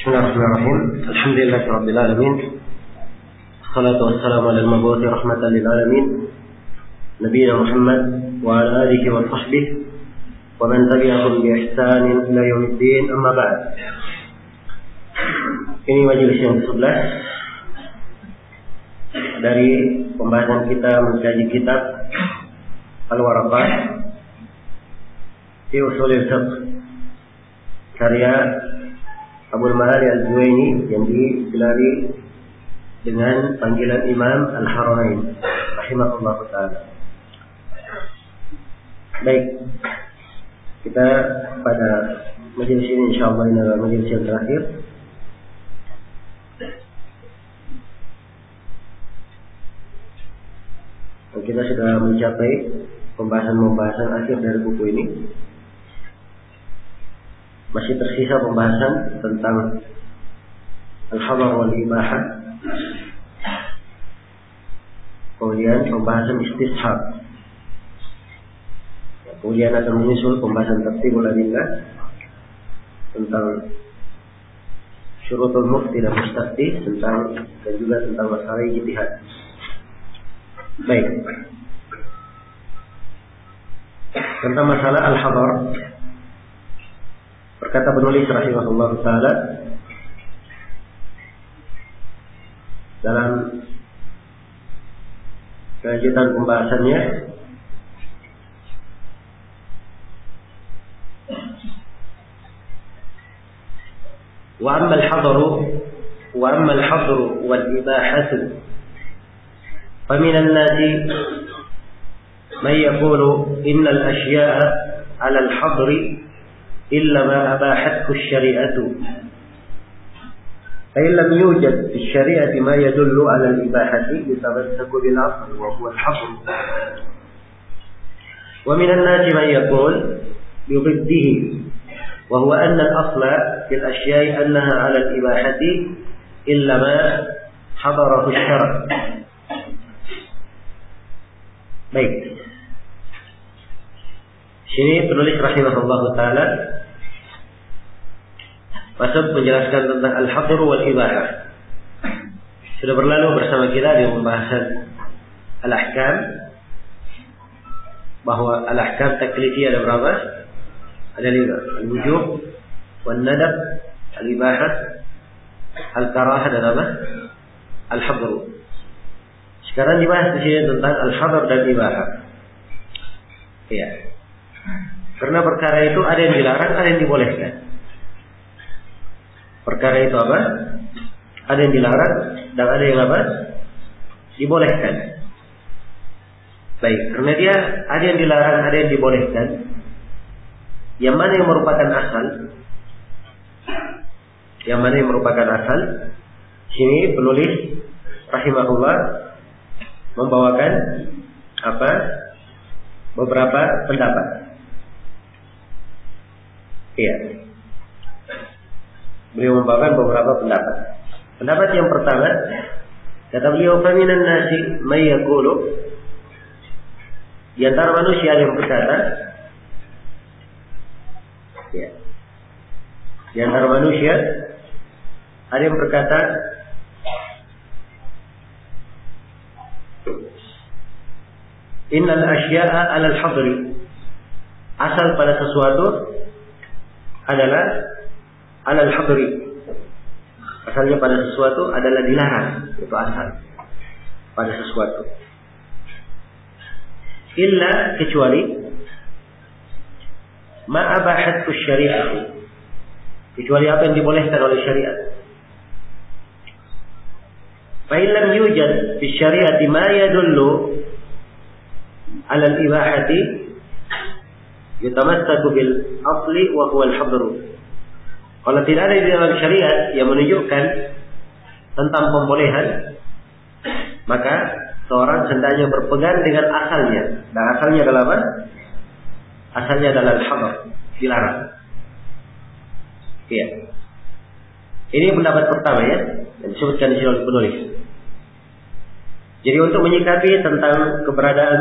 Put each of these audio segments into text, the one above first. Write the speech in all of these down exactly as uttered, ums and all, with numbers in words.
Bismillahirrahmanirrahim. Alhamdulillahirabbil alamin. Wassalatu wassalamu ala al-mabu'uthi rahmatan lil alamin. Nabiyina Muhammad wa ala alihi wa sahbihi wa man tabi'ahum bi ihsanin ila yaumiddin. Amma ba'd. Ini majelis yang kesebelas dari pembahasan kita mengkaji kitab Al-Waraqah fi Ushulil Fiqh karya Abul Ma'ali Al-Juwaini yang digelari dengan panggilan Imam Al-Haramain rahimahullah ta'ala. Baik, kita pada majelis ini insyaallah ini adalah majelis yang terakhir. Dan kita sudah mencapai pembahasan-pembahasan akhir dari buku ini. Masih tersisa pembahasan tentang al-hadar wal ibahah. Kemudian pembahasan istishab. Kemudian akan menyusul pembahasan tertibul adillah tentang syurutul mufti dan mustafti, tentang dan juga tentang masalah ijtihad. Baik. Tentang masalah al-hadar, berkata penulis rahimahullah ta'ala dalam kelanjutan pembahasannya, wa amma al-hadaru wa amma al-hadru wal ibahatu fa min an-nasi man yaqulu inna al-ashya'a 'ala al-hadri إلا ما أباحته الشريعة فإن لم يوجد في الشريعة ما يدل على الإباحة يتمسك بالعقل وهو الحظر ومن الناس من يقول بضده وهو أن الأصل في الأشياء أنها على الإباحة إلا ما حضره الشرع. Baik, sini penulis rahimahullah ta'ala masuk menjelaskan tentang al-hadr wal ibahah. Sudah berlalu bersama kita di pembahasan al-ahkam, bahwa al-ahkam taklifiyah ada berapa? Ada lima: al-wujub, wal-nadab, al-ibahah, al-karahah, dan apa? Al-hadr. Sekarang dibahas di sini tentang al-hadr dan ibahah. Iya. Karena perkara itu ada yang dilarang, ada yang dibolehkan. Perkara itu apa? Ada yang dilarang dan ada yang apa? Dibolehkan. Baik, karena dia ada yang dilarang, ada yang dibolehkan. Yang mana yang merupakan asal? Yang mana yang merupakan asal? Sini penulis rahimahullah membawakan apa? Beberapa pendapat. Iya. Beliau membawakan beberapa pendapat. Pendapat yang pertama, kata beliau, faminan nasi may yaqulu, di antara manusia yang berkata, ya, di antara manusia ada yang berkata, innal asya'a 'ala al-hadri, asal pada sesuatu adalah 'ala al-hadri, asalnya pada sesuatu adalah dilarang, itu asal pada sesuatu. Illa, kecuali ma abahathu syari'ah, kecuali apa yang dibolehkan oleh syariat. Fa in lam yujad fi syari'ati ma yadullu ala al-ibahati yutamassaku bil asli wa huwa al-hadru. Kalau tidak ada di dalam syariat yang menunjukkan tentang pembolehan, maka seorang hendaknya berpegang dengan asalnya. Dan asalnya adalah apa? Asalnya adalah al-hadr, dilarang. Iya. Ini pendapat pertama ya, yang disebutkan di sini oleh penulis. Jadi untuk menyikapi tentang keberadaan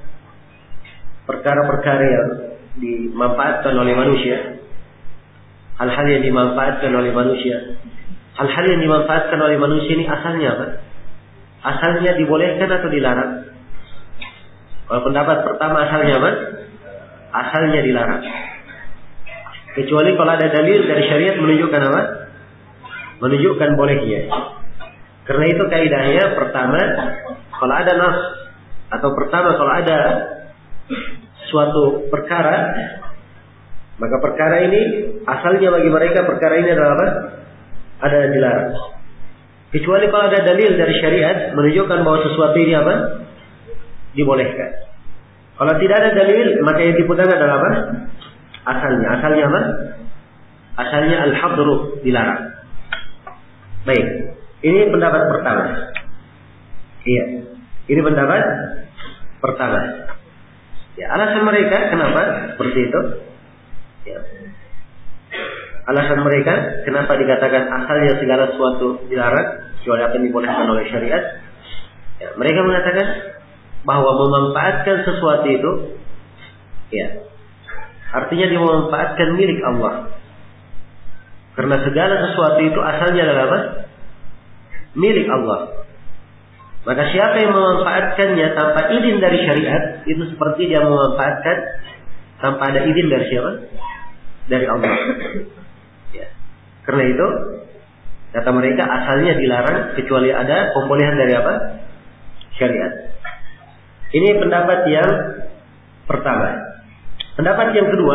perkara-perkara yang dimanfaatkan oleh manusia, hal-hal yang dimanfaatkan oleh manusia. Hal-hal yang dimanfaatkan oleh manusia ini asalnya apa? Asalnya dibolehkan atau dilarang? Kalau pendapat pertama asalnya apa? Asalnya dilarang. Kecuali kalau ada dalil dari syariat menunjukkan apa? Menunjukkan bolehnya. Karena itu kaidahnya pertama, kalau ada nas atau pertama kalau ada suatu perkara, maka perkara ini asalnya bagi mereka perkara ini adalah apa? Ada yang dilarang. Kecuali kalau ada dalil dari syariat menunjukkan bahwa sesuatu ini apa? Dibolehkan. Kalau tidak ada dalil, maka yang dipegang adalah apa? Asalnya. Asalnya apa? Asalnya al-hadru, dilarang. Baik. Ini pendapat pertama. Iya. Ini pendapat pertama. Ya, alasan mereka kenapa seperti itu? Ya. Alasan mereka kenapa dikatakan asalnya segala sesuatu dilarang kecuali apa yang dibolehkan oleh syariat? Ya, mereka mengatakan bahwa memanfaatkan sesuatu itu, ya, artinya dia memanfaatkan milik Allah. Karena segala sesuatu itu asalnya adalah apa? Milik Allah. Maka siapa yang memanfaatkannya tanpa izin dari syariat, itu seperti dia memanfaatkan tanpa ada izin dari siapa? Dari Allah. Ya. Karena itu, kata mereka asalnya dilarang kecuali ada pembolehan dari apa? Syariat. Ini pendapat yang pertama. Pendapat yang kedua,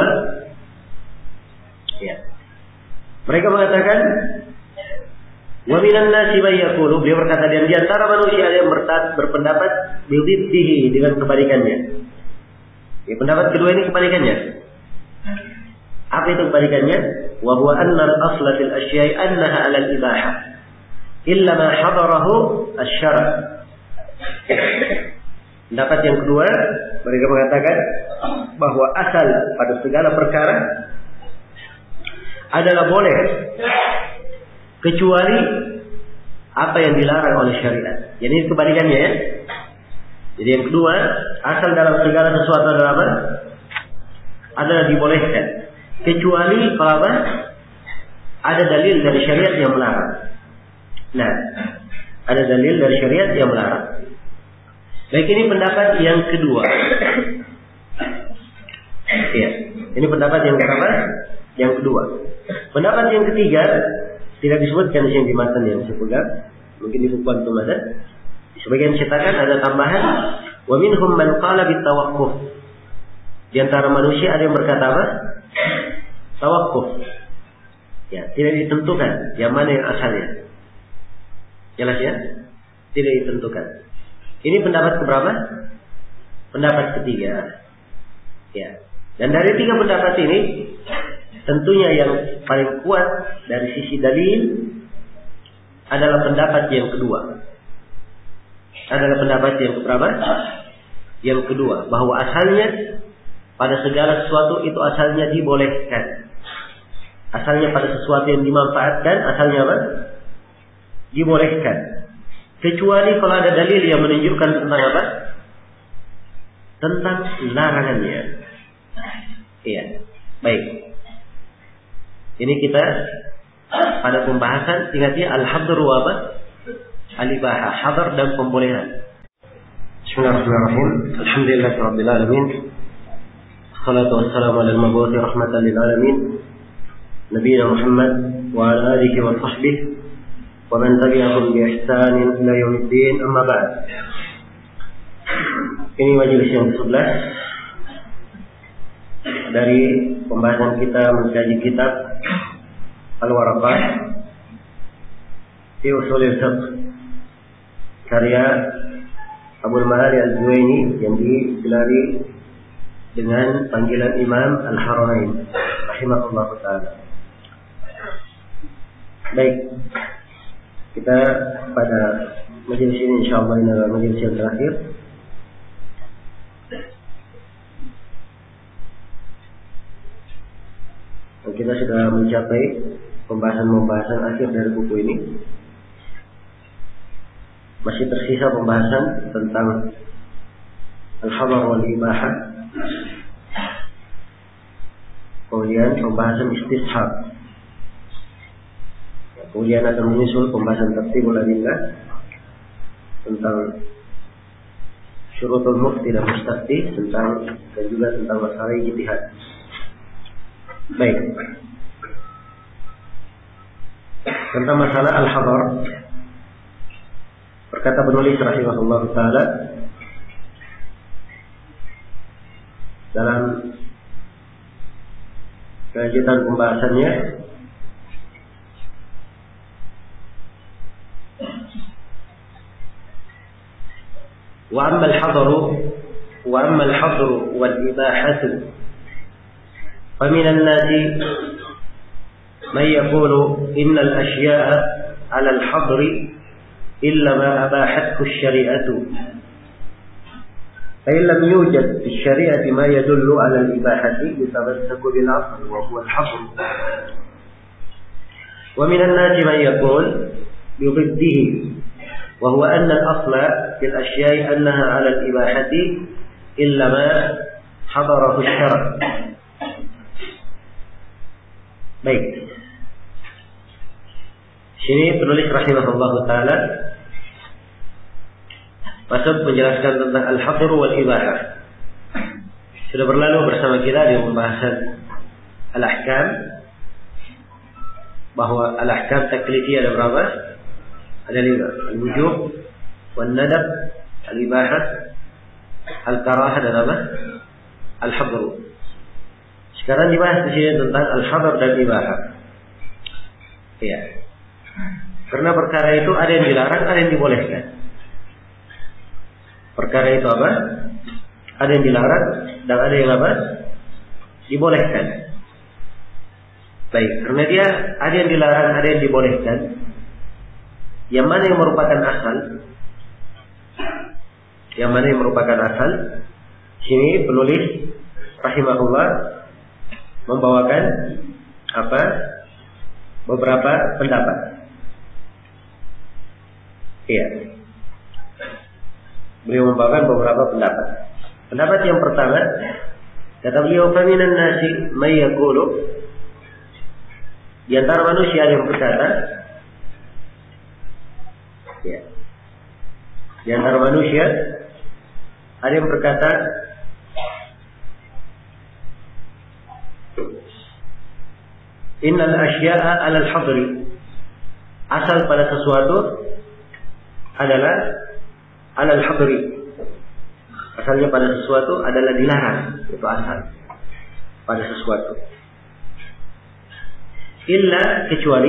ya, mereka mengatakan, wa minan nasi may yaqulu, beliau berkata, dan di antara manusia ada yang berpendapat bididdihi, dengan kebalikannya. Ya, pendapat kedua ini kebalikannya. Apa itu kebalikannya? Wa huwa anna al-asla fil asya'i annaha 'ala al-ibahah illa ma hadarahu asy-syara'. Pendapat yang kedua, mereka mengatakan bahwa asal pada segala perkara adalah boleh kecuali apa yang dilarang oleh syariat. Jadi kebalikannya ya. Jadi yang kedua, asal dalam segala sesuatu adalah apa? Adalah dibolehkan. Kecuali kalau apa? Ada dalil dari syariat yang melarang. Nah, ada dalil dari syariat yang melarang. Baik, ini pendapat yang kedua. Ya, ini pendapat yang pertama, yang kedua. Pendapat yang ketiga tidak disebutkan di sini di matan yang saya pegang, mungkin di buku antum ada. Di sebagian cetakan ada tambahan, wa minhum man qala bitawaqquf. Di antara manusia ada yang berkata apa? Tawaqquf. Ya, tidak ditentukan yang mana yang asalnya. Jelas ya? Tidak ditentukan. Ini pendapat keberapa? Pendapat ketiga. Ya. Dan dari tiga pendapat ini, tentunya yang paling kuat dari sisi dalil adalah pendapat yang kedua. Adalah pendapat yang keberapa? Yang kedua, bahwa asalnya pada segala sesuatu itu asalnya dibolehkan. Asalnya pada sesuatu yang dimanfaatkan, asalnya apa? Dibolehkan. Kecuali kalau ada dalil yang menunjukkan tentang apa? Tentang larangannya. Iya, baik. Ini kita pada pembahasan, ingat ya, al-hadr wa apa? Al-ibahah, hadar dan pembolehan. Bismillahirrahmanirrahim. Alhamdulillahirabbil alamin. Wassalatu wassalamu ala al-mabu'uthi rahmatan lil alamin. Nabiyina Muhammad wa ala alihi wa sahbihi wa man tabi'ahum bi ihsanin ila yaumiddin, amma ba'd. Ini majelis yang kesebelas dari pembahasan kita mengkaji kitab Al-Waraqah fi Ushul al-Fiqh karya Abdul Ma'ali Al-Juwaini yang digelari dengan panggilan Imam Al-Haramain rahimahullah ta'ala. Baik, kita pada majelis ini insyaallah ini adalah majelis yang terakhir. Dan kita sudah mencapai pembahasan-pembahasan akhir dari buku ini. Masih tersisa pembahasan tentang al-hadar wal ibahah. Kemudian pembahasan istishab, Kemudian akan menyusul pembahasan tertibul adillah tentang syurutul mufti dan mustafti, tentang dan juga tentang masalah ijtihad. Baik. Tentang masalah al-hadar, berkata penulis rahimahullah taala dalam kelanjutan pembahasannya, wa amma al-hadru wa amma al-hadru wal ibahatu fa min an-nasi man yaqulu inna al-ashya'a 'ala al-hadri illa ma abahathu asy-syari'atu fa in lam yujad fi asy-syari'ati ma yadullu 'ala al-ibahati yatamassaku bil 'asl wa huwa al-hadr wa min an-nasi man yaqul bi dhiddihi wa huwa anna al-asla fil asya'i annaha 'ala al-ibahati illa ma hadarahu asy-syar'. Baik. Sini penulis rahimahullah taala masuk menjelaskan tentang al-hadr wal ibahah. Sudah berlalu bersama kita di pembahasan al-ahkam, bahwa al-ahkam taklifiyah ada berapa? Ada lima: al-wujub, wan nadab, al-ibahah, al-karahah, dan apa? Al-hadr. Sekarang dibahas di sini tentang al-hadr dan ibahah. Iya. Karena perkara itu ada yang dilarang, ada yang dibolehkan. Perkara itu apa? Ada yang dilarang dan ada yang apa? Dibolehkan. Baik, karena dia ada yang dilarang, ada yang dibolehkan. Yang mana yang merupakan asal? Yang mana yang merupakan asal? Sini penulis rahimahullah membawakan apa? Beberapa pendapat. Iya. Beliau membawakan beberapa pendapat. Pendapat yang pertama, kata beliau, faminan nasi may yaqulu, di antara manusia ada yang berkata, ya, di antara manusia ada yang berkata, innal asya'a 'ala al-hadri, asal pada sesuatu adalah 'ala al-hadri, asalnya pada sesuatu adalah dilarang, itu asal pada sesuatu. Illa, kecuali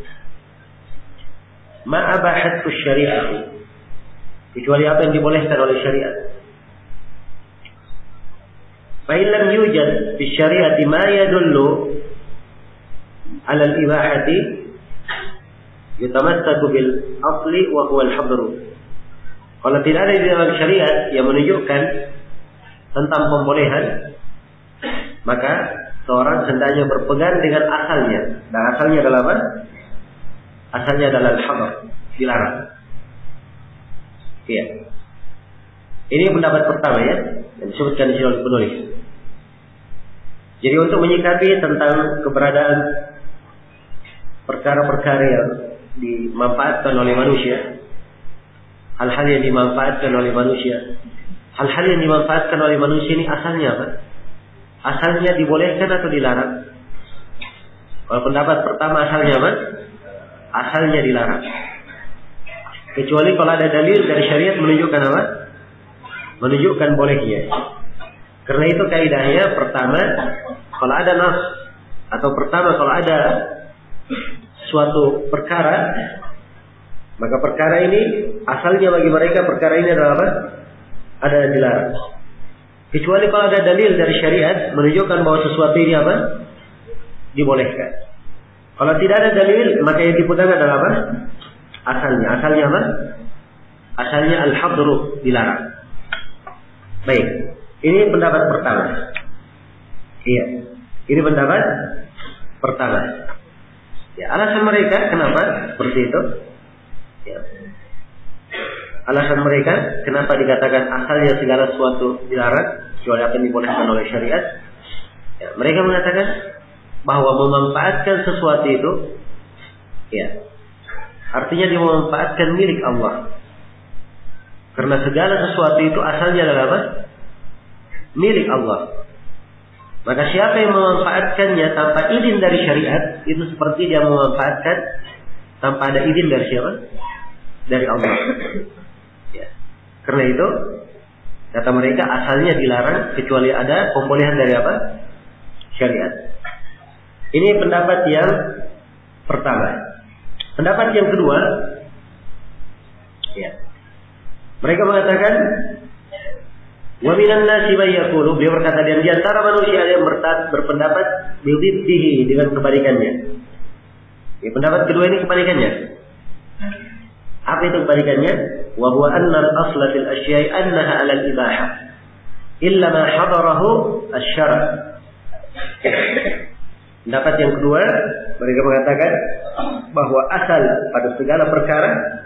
ma abahathu syari'ah, kecuali apa yang dibolehkan oleh syariat. Fa in lam yujad fi syari'ati ma yadullu 'ala al-ibahati yatamassaku bil asli wa huwa al-hadr. Kalau tidak ada di dalam syariat yang menunjukkan tentang pembolehan, maka seorang hendaknya berpegang dengan asalnya. Dan asalnya adalah apa? Asalnya adalah al-hadr, dilarang. Iya. Ini pendapat pertama ya, yang disebutkan di sini oleh penulis. Jadi untuk menyikapi tentang keberadaan perkara-perkara yang dimanfaatkan oleh manusia, hal-hal yang dimanfaatkan oleh manusia, hal-hal yang dimanfaatkan oleh manusia ini asalnya apa? Asalnya dibolehkan atau dilarang? Kalau pendapat pertama asalnya apa? Asalnya dilarang. Kecuali kalau ada dalil dari syariat menunjukkan apa? Menunjukkan bolehnya. Karena itu kaidahnya pertama, kalau ada nas, atau pertama kalau ada suatu perkara, maka perkara ini asalnya bagi mereka perkara ini adalah apa? Ada yang dilarang. Kecuali kalau ada dalil dari syariat menunjukkan bahwa sesuatu ini apa? Dibolehkan. Kalau tidak ada dalil, maka yang dipegang adalah apa? Asalnya. Asalnya apa? Asalnya al-hadru, dilarang. Baik. Ini pendapat pertama. Iya. Ini pendapat pertama. Ya, alasan mereka kenapa seperti itu? Ya. Alasan mereka kenapa dikatakan asalnya segala sesuatu dilarang kecuali apa yang dibolehkan oleh syariat? Ya, mereka mengatakan bahwa memanfaatkan sesuatu itu, ya, artinya dia memanfaatkan milik Allah. Karena segala sesuatu itu asalnya adalah apa? Milik Allah. Maka siapa yang memanfaatkannya tanpa izin dari syariat, itu seperti dia memanfaatkan tanpa ada izin dari siapa? Dari Allah. Ya. Karena itu, kata mereka asalnya dilarang kecuali ada pembolehan dari apa? Syariat. Ini pendapat yang pertama. Pendapat yang kedua, ya. Mereka mengatakan, wa minan nasi may yaqulu, beliau berkata, dan di antara manusia ada yang berpendapat bididdihi, dengan kebalikannya. Ya, pendapat kedua ini kebalikannya. Apa itu kebalikannya? Wa huwa anna al-asla fil asya'i annaha 'ala al-ibahah illa ma hadarahu asy-syara'. Pendapat yang kedua, mereka mengatakan bahwa asal pada segala perkara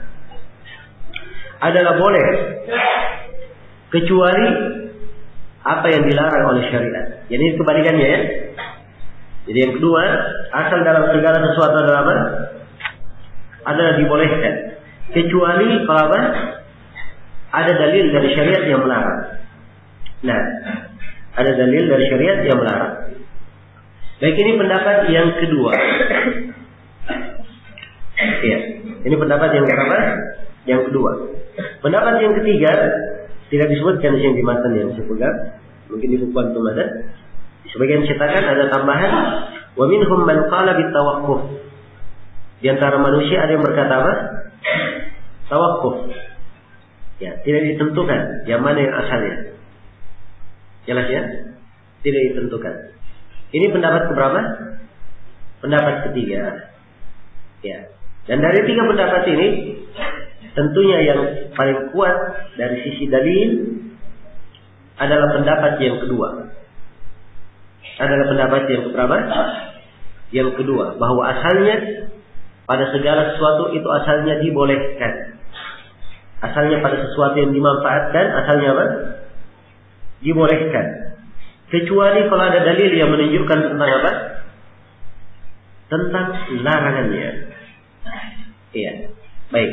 adalah boleh kecuali apa yang dilarang oleh syariat. Jadi kebalikannya ya. Jadi yang kedua, asal dalam segala sesuatu adalah apa? Adalah dibolehkan. Kecuali kalau apa? Ada dalil dari syariat yang melarang. Nah, ada dalil dari syariat yang melarang. Baik, ini pendapat yang kedua. Ya, ini pendapat yang pertama, yang kedua. Pendapat yang ketiga tidak disebutkan di sini di matan yang saya pegang, mungkin di buku antum ada. Di sebagian cetakan ada tambahan, wa minhum man qala bitawaqquf. Di antara manusia ada yang berkata apa? Tawaqquf. Ya, tidak ditentukan yang mana yang asalnya. Jelas ya? Tidak ditentukan. Ini pendapat keberapa? Pendapat ketiga. Ya. Dan dari tiga pendapat ini, tentunya yang paling kuat dari sisi dalil adalah pendapat yang kedua. Adalah pendapat yang keberapa? Yang kedua, bahwa asalnya pada segala sesuatu itu asalnya dibolehkan. Asalnya pada sesuatu yang dimanfaatkan, asalnya apa? Dibolehkan. Kecuali kalau ada dalil yang menunjukkan tentang apa? Tentang larangannya. Iya, baik.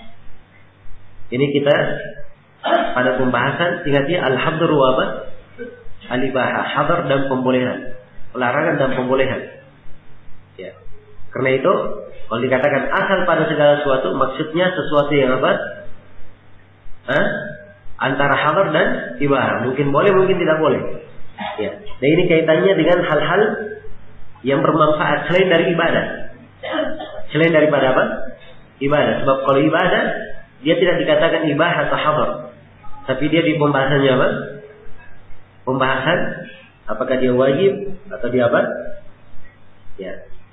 Ini kita pada pembahasan, ingat ya, al-hadr wa apa? Al-ibahah, hadar dan pembolehan, larangan dan pembolehan. Ya. Karena itu, kalau dikatakan asal pada segala sesuatu, maksudnya sesuatu yang apa? Hah? Antara hadar dan ibahah. Mungkin boleh, mungkin tidak boleh. Ya. Dan ini kaitannya dengan hal-hal yang bermanfaat selain dari ibadah. Selain daripada apa? Ibadah. Sebab kalau ibadah, dia tidak dikatakan ibahah atau hadar, tapi dia di pembahasannya apa? Pembahasan apakah dia wajib atau dia apa? Ya,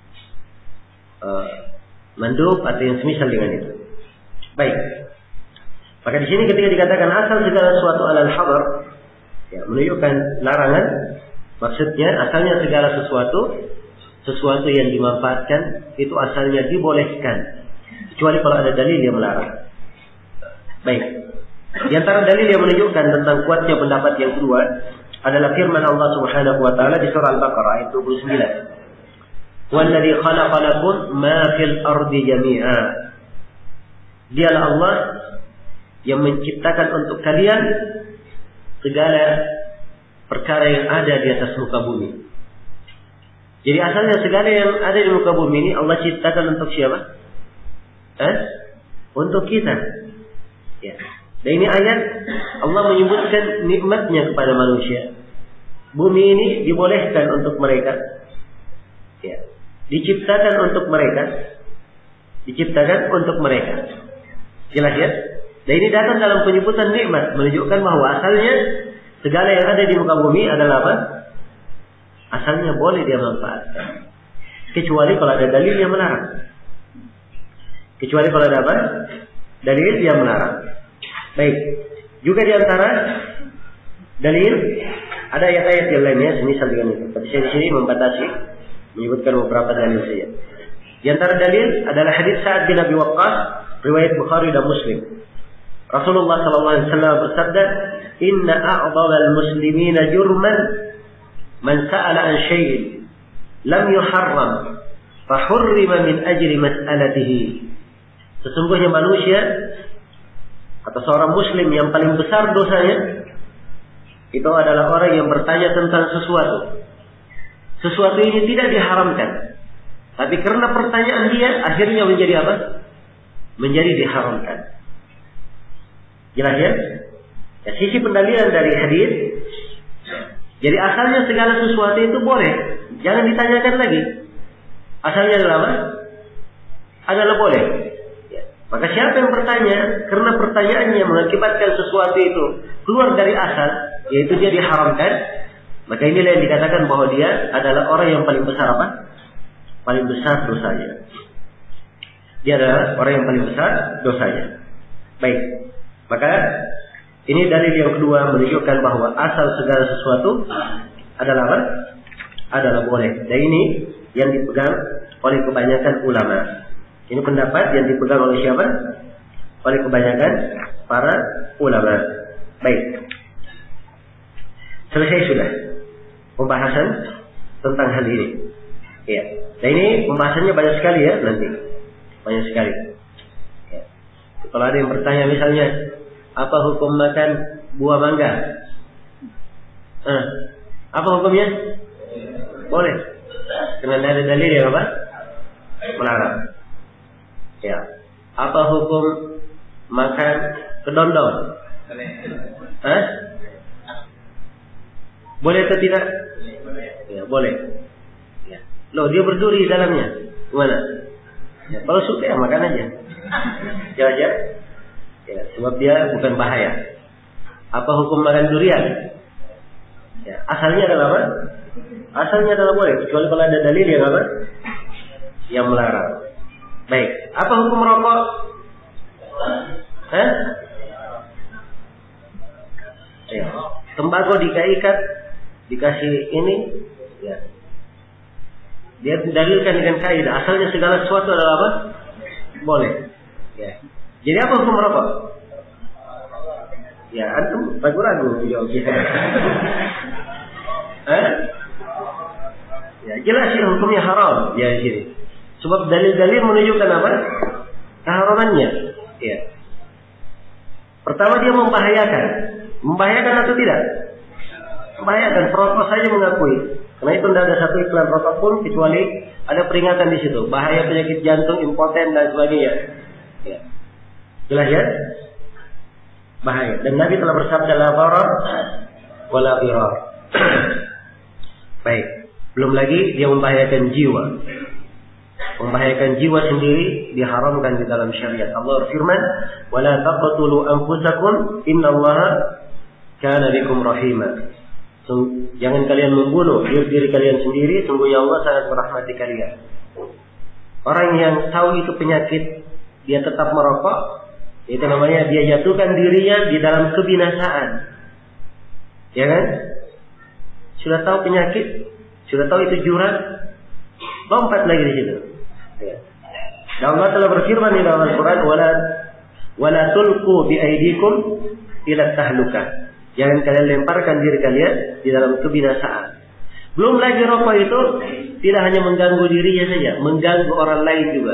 uh, mandub atau yang semisal dengan itu. Baik. Maka di sini ketika dikatakan asal segala sesuatu alal hadar, ya, menunjukkan larangan. Maksudnya asalnya segala sesuatu, sesuatu yang dimanfaatkan itu asalnya dibolehkan, kecuali kalau ada dalil yang melarang. Baik. Di antara dalil yang menunjukkan tentang kuatnya pendapat yang kedua adalah firman Allah Subhanahu wa taala di surah Al-Baqarah ayat dua puluh sembilan. "Walladzi khalaqa lakum ma fil ardi jami'a." Dialah Allah yang menciptakan untuk kalian segala perkara yang ada di atas muka bumi. Jadi asalnya segala yang ada di muka bumi ini Allah ciptakan untuk siapa? Eh? Untuk kita. Ya. Dan ini ayat Allah menyebutkan nikmatnya kepada manusia. Bumi ini dibolehkan untuk mereka. Ya. Diciptakan untuk mereka. Diciptakan untuk mereka. Jelas ya? Dan ini datang dalam penyebutan nikmat, menunjukkan bahwa asalnya segala yang ada di muka bumi adalah apa? Asalnya boleh dia manfaatkan. Kecuali kalau ada dalil yang melarang. Kecuali kalau ada apa? Dalil yang melarang. Baik. Juga di antara dalil ada ayat-ayat yang lainnya semisal dengan itu. Tapi saya di sini membatasi, menyebutkan beberapa dalil saja. Di antara dalil adalah hadis Sa'ad bin Abi Waqqas, riwayat Bukhari dan Muslim. Rasulullah sallallahu alaihi wasallam bersabda, "Inna a'dhal muslimina jurman man sa'ala an syai'in lam yuharram fa hurrima min ajli mas'alatihi Sesungguhnya manusia atau seorang muslim yang paling besar dosanya itu adalah orang yang bertanya tentang sesuatu. Sesuatu ini tidak diharamkan, tapi karena pertanyaan dia akhirnya menjadi apa? Menjadi diharamkan. Jelas ya? Ya, sisi pendalilan dari hadis. Jadi asalnya segala sesuatu itu boleh, jangan ditanyakan lagi. Asalnya adalah apa? Adalah boleh. Ya. Maka siapa yang bertanya karena pertanyaannya mengakibatkan sesuatu itu keluar dari asal, yaitu dia diharamkan, maka inilah yang dikatakan bahwa dia adalah orang yang paling besar apa? Paling besar dosanya. Dia adalah orang yang paling besar dosanya. Baik. Maka ini dalil yang kedua menunjukkan bahwa asal segala sesuatu adalah apa? Adalah boleh. Dan ini yang dipegang oleh kebanyakan ulama. Ini pendapat yang dipegang oleh siapa? Oleh kebanyakan para ulama. Baik. Selesai sudah pembahasan tentang hal ini. Ya. Dan ini pembahasannya banyak sekali ya nanti. Banyak sekali. Ya. Kalau ada yang bertanya misalnya, apa hukum makan buah mangga? Eh, apa hukumnya? Boleh. Karena ada dalil yang apa? Melarang. Ya. Apa hukum makan kedondong? Hah? Boleh atau tidak? Ya, boleh. Ya. Loh, dia berduri di dalamnya. Gimana? Ya, kalau suka ya makan aja. Ya, ya. Ya, sebab dia bukan bahaya. Apa hukum makan durian? Ya, asalnya adalah apa? Asalnya adalah boleh, kecuali kalau ada dalil yang apa? Yang melarang. Baik. Apa hukum rokok? Hah? Ya. Tembakau dikaikat, dikasih ini, ya. Dia dalilkan dengan kaidah. Asalnya segala sesuatu adalah apa? Boleh. Ya. Jadi apa hukum rokok? Ya, antum ragu-ragu jawab kita. Eh? Ya, jelas sih hukumnya haram ya di sini. Sebab dalil-dalil menunjukkan apa? Keharamannya. Ya. Pertama dia membahayakan. Membahayakan atau tidak? Membahayakan. Perokok saja mengakui. Karena itu tidak ada satu iklan rokok pun kecuali ada peringatan di situ. Bahaya penyakit jantung, impoten dan sebagainya. Ya. Jelas ya? Bahaya. Dan Nabi telah bersabda la dharar wala dhirar. Baik. Belum lagi dia membahayakan jiwa. Membahayakan jiwa sendiri diharamkan di dalam syariat. Allah berfirman, "Wala taqtulu anfusakum innallaha kana bikum rahima." Jangan kalian membunuh diri, diri kalian sendiri, sungguhnya Allah sangat merahmati kalian. Orang yang tahu itu penyakit, dia tetap merokok, itu namanya dia jatuhkan dirinya di dalam kebinasaan. Ya kan? Sudah tahu penyakit, sudah tahu itu jurang, lompat lagi di situ. Ya. Dan Allah telah berfirman di dalam Al-Quran, wala wala tulqu bi aydikum ila tahlukah. Jangan kalian lemparkan diri kalian di dalam kebinasaan. Belum lagi rokok itu tidak hanya mengganggu dirinya saja, mengganggu orang lain juga.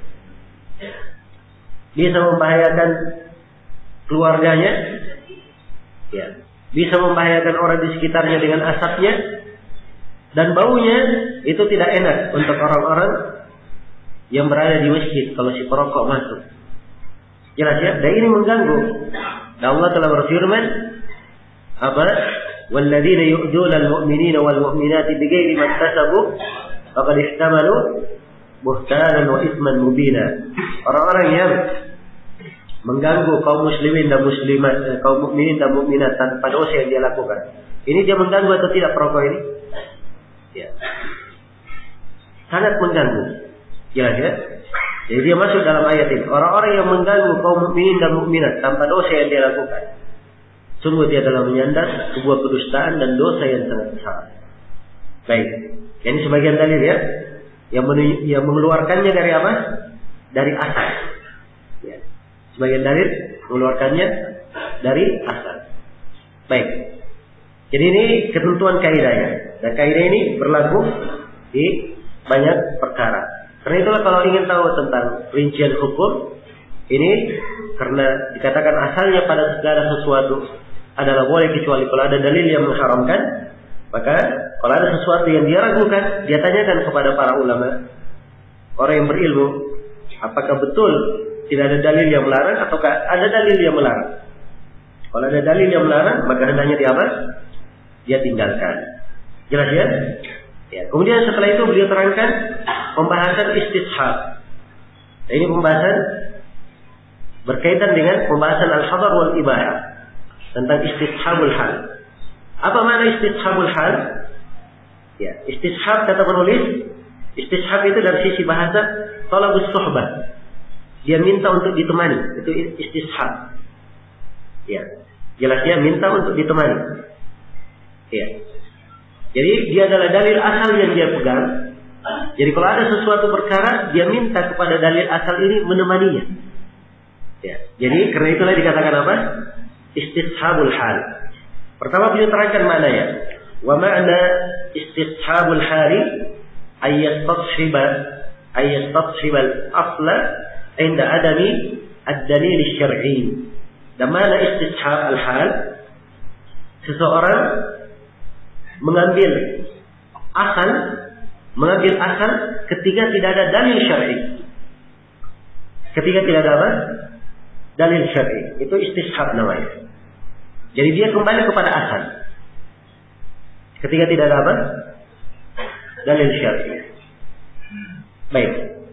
Bisa membahayakan keluarganya, ya. Bisa membahayakan orang di sekitarnya dengan asapnya, dan baunya itu tidak enak untuk orang-orang yang berada di masjid kalau si perokok masuk. Jelas ya, dan ini mengganggu. Dan Allah telah berfirman, apa? Walladzina yu'dzuna al-mu'minina wal mu'minati bighairi ma iktasabu faqad ihtamalu buhtanan wa itsman mubina. Orang-orang yang mengganggu kaum muslimin dan muslimat, eh, kaum mukminin dan mukminat tanpa dosa yang dia lakukan. Ini dia mengganggu atau tidak perokok ini? Ya. Sangat mengganggu. Jelas ya? Jadi dia masuk dalam ayat ini. Orang-orang yang mengganggu kaum mukminin dan mukminat tanpa dosa yang dia lakukan, sungguh dia adalah menyandar sebuah kedustaan dan dosa yang sangat besar. Baik. Ini sebagian dalil ya, yang, yang mengeluarkannya dari apa? Dari asal. Ya. Sebagian dalil mengeluarkannya dari asal. Baik. Jadi ini ketentuan kaidahnya. Dan kaidah ini berlaku di banyak perkara. Karena itulah kalau ingin tahu tentang rincian hukum, Ini karena dikatakan asalnya pada segala sesuatu adalah boleh kecuali kalau ada dalil yang mengharamkan, maka kalau ada sesuatu yang dia ragukan, dia tanyakan kepada para ulama, orang yang berilmu, apakah betul tidak ada dalil yang melarang ataukah ada dalil yang melarang. Kalau ada dalil yang melarang, maka hendaknya dia apa? Dia tinggalkan. Jelas ya? Ya. Kemudian setelah itu beliau terangkan pembahasan istishab. Nah, ini pembahasan berkaitan dengan pembahasan al-hadar wal ibahah tentang istishabul hal. Apa makna istishabul hal? Ya, istishab kata penulis, istishab itu dari sisi bahasa talabus suhbah. Dia minta untuk ditemani, itu istishab. Ya, jelasnya minta untuk ditemani. Ya. Jadi dia adalah dalil asal yang dia pegang. Jadi kalau ada sesuatu perkara, dia minta kepada dalil asal ini menemaninya. Ya. Jadi karena itulah dikatakan apa? Istishabul hal. Pertama beliau terangkan maknanya. Wa ma'na istishabul hali ayyastatshiba ayyastatshiba al-asla inda adami ad-dalil syar'i. Dan mana istishab al-hal? Seseorang mengambil asal, mengambil asal ketika tidak ada dalil syar'i. Ketika tidak ada apa? Dalil syar'i. Itu istishab namanya. Jadi dia kembali kepada asal. Ketika tidak ada apa? Dalil syar'i. Baik.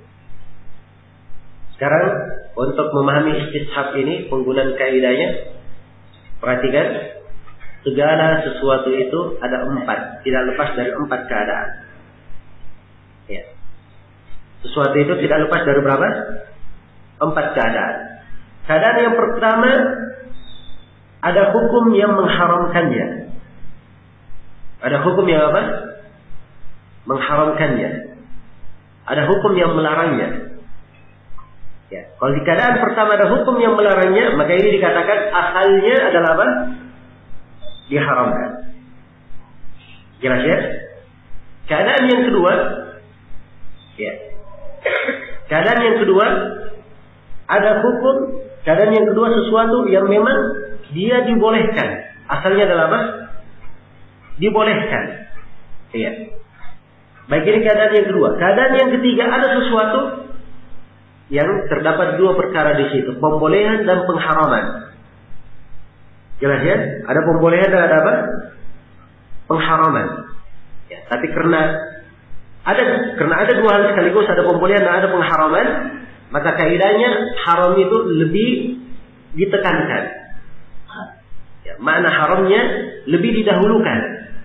Sekarang untuk memahami istishab ini penggunaan kaidahnya, perhatikan segala sesuatu itu ada empat, tidak lepas dari empat keadaan. Ya. Sesuatu itu tidak lepas dari berapa? Empat keadaan. Keadaan yang pertama, ada hukum yang mengharamkannya. Ada hukum yang apa? Mengharamkannya. Ada hukum yang melarangnya. Ya. Kalau di keadaan pertama ada hukum yang melarangnya, maka ini dikatakan asalnya adalah apa? Diharamkan. Jelas ya? Keadaan yang kedua, ya. Keadaan yang kedua, ada hukum. Keadaan yang kedua sesuatu yang memang dia dibolehkan. Asalnya adalah apa? Dibolehkan. Iya. Baik, ini keadaan yang kedua. Keadaan yang ketiga, ada sesuatu yang terdapat dua perkara di situ, pembolehan dan pengharaman. Jelas ya? Ada pembolehan dan ada apa? Pengharaman. Ya, tapi karena ada karena ada dua hal sekaligus, ada pembolehan dan ada pengharaman, maka kaidahnya haram itu lebih ditekankan. Ya, makna haramnya lebih didahulukan.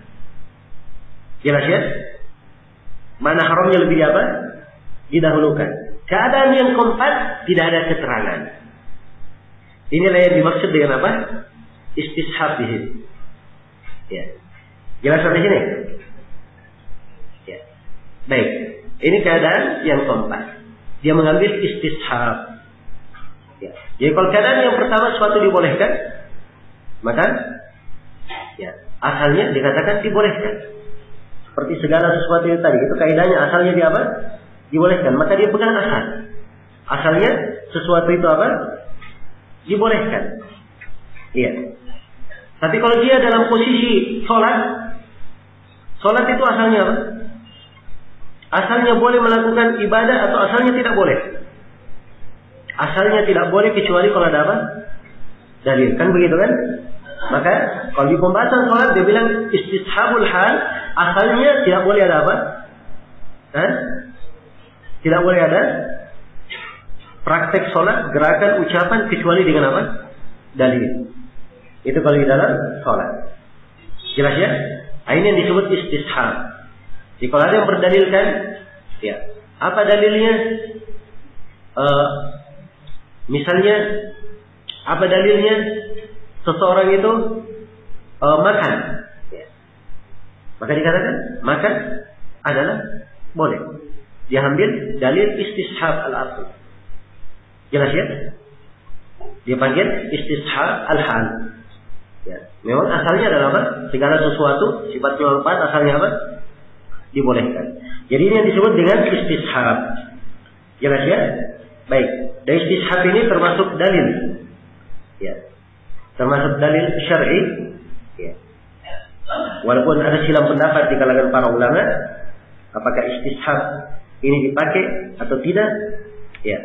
Jelas ya? Makna haramnya lebih apa? Didahulukan. Keadaan yang keempat tidak ada keterangan. Inilah yang dimaksud dengan apa? Istishab ini. Ya. Jelas sampai sini? Ya. Baik. Ini keadaan yang keempat. Dia mengambil istishab. Ya. Jadi kalau keadaan yang pertama suatu dibolehkan, maka ya, asalnya dikatakan dibolehkan. Seperti segala sesuatu yang tadi, itu kaidahnya asalnya dia apa? Dibolehkan. Maka dia pegang asal. Asalnya sesuatu itu apa? Dibolehkan. Iya. Tapi kalau dia dalam posisi sholat, sholat itu asalnya apa? Asalnya boleh melakukan ibadah atau asalnya tidak boleh? Asalnya tidak boleh kecuali kalau ada apa? Dalil. Kan begitu kan? Maka kalau di pembahasan sholat dia bilang istishabul hal, asalnya tidak boleh ada apa? Hah? Tidak boleh ada praktek sholat, gerakan, ucapan kecuali dengan apa? Dalil. Itu kalau di dalam sholat. Jelas ya? Ini yang disebut istishab. Jadi kalau ada yang berdalilkan, ya, apa dalilnya? Uh, misalnya, apa dalilnya? Seseorang itu uh, makan, ya. Maka dikatakan makan adalah boleh. Dia ambil dalil istishab al-asl. Jelas ya? Dia panggil istishab al-hal. Ya. Memang asalnya adalah apa? Segala sesuatu sifat keempat asalnya apa? Dibolehkan. Jadi ini yang disebut dengan istishab. Jelas ya? Baik. Dan istishab ini termasuk dalil, ya, termasuk dalil syar'i, ya. Walaupun ada silang pendapat di kalangan para ulama, apakah istishab ini dipakai atau tidak, ya.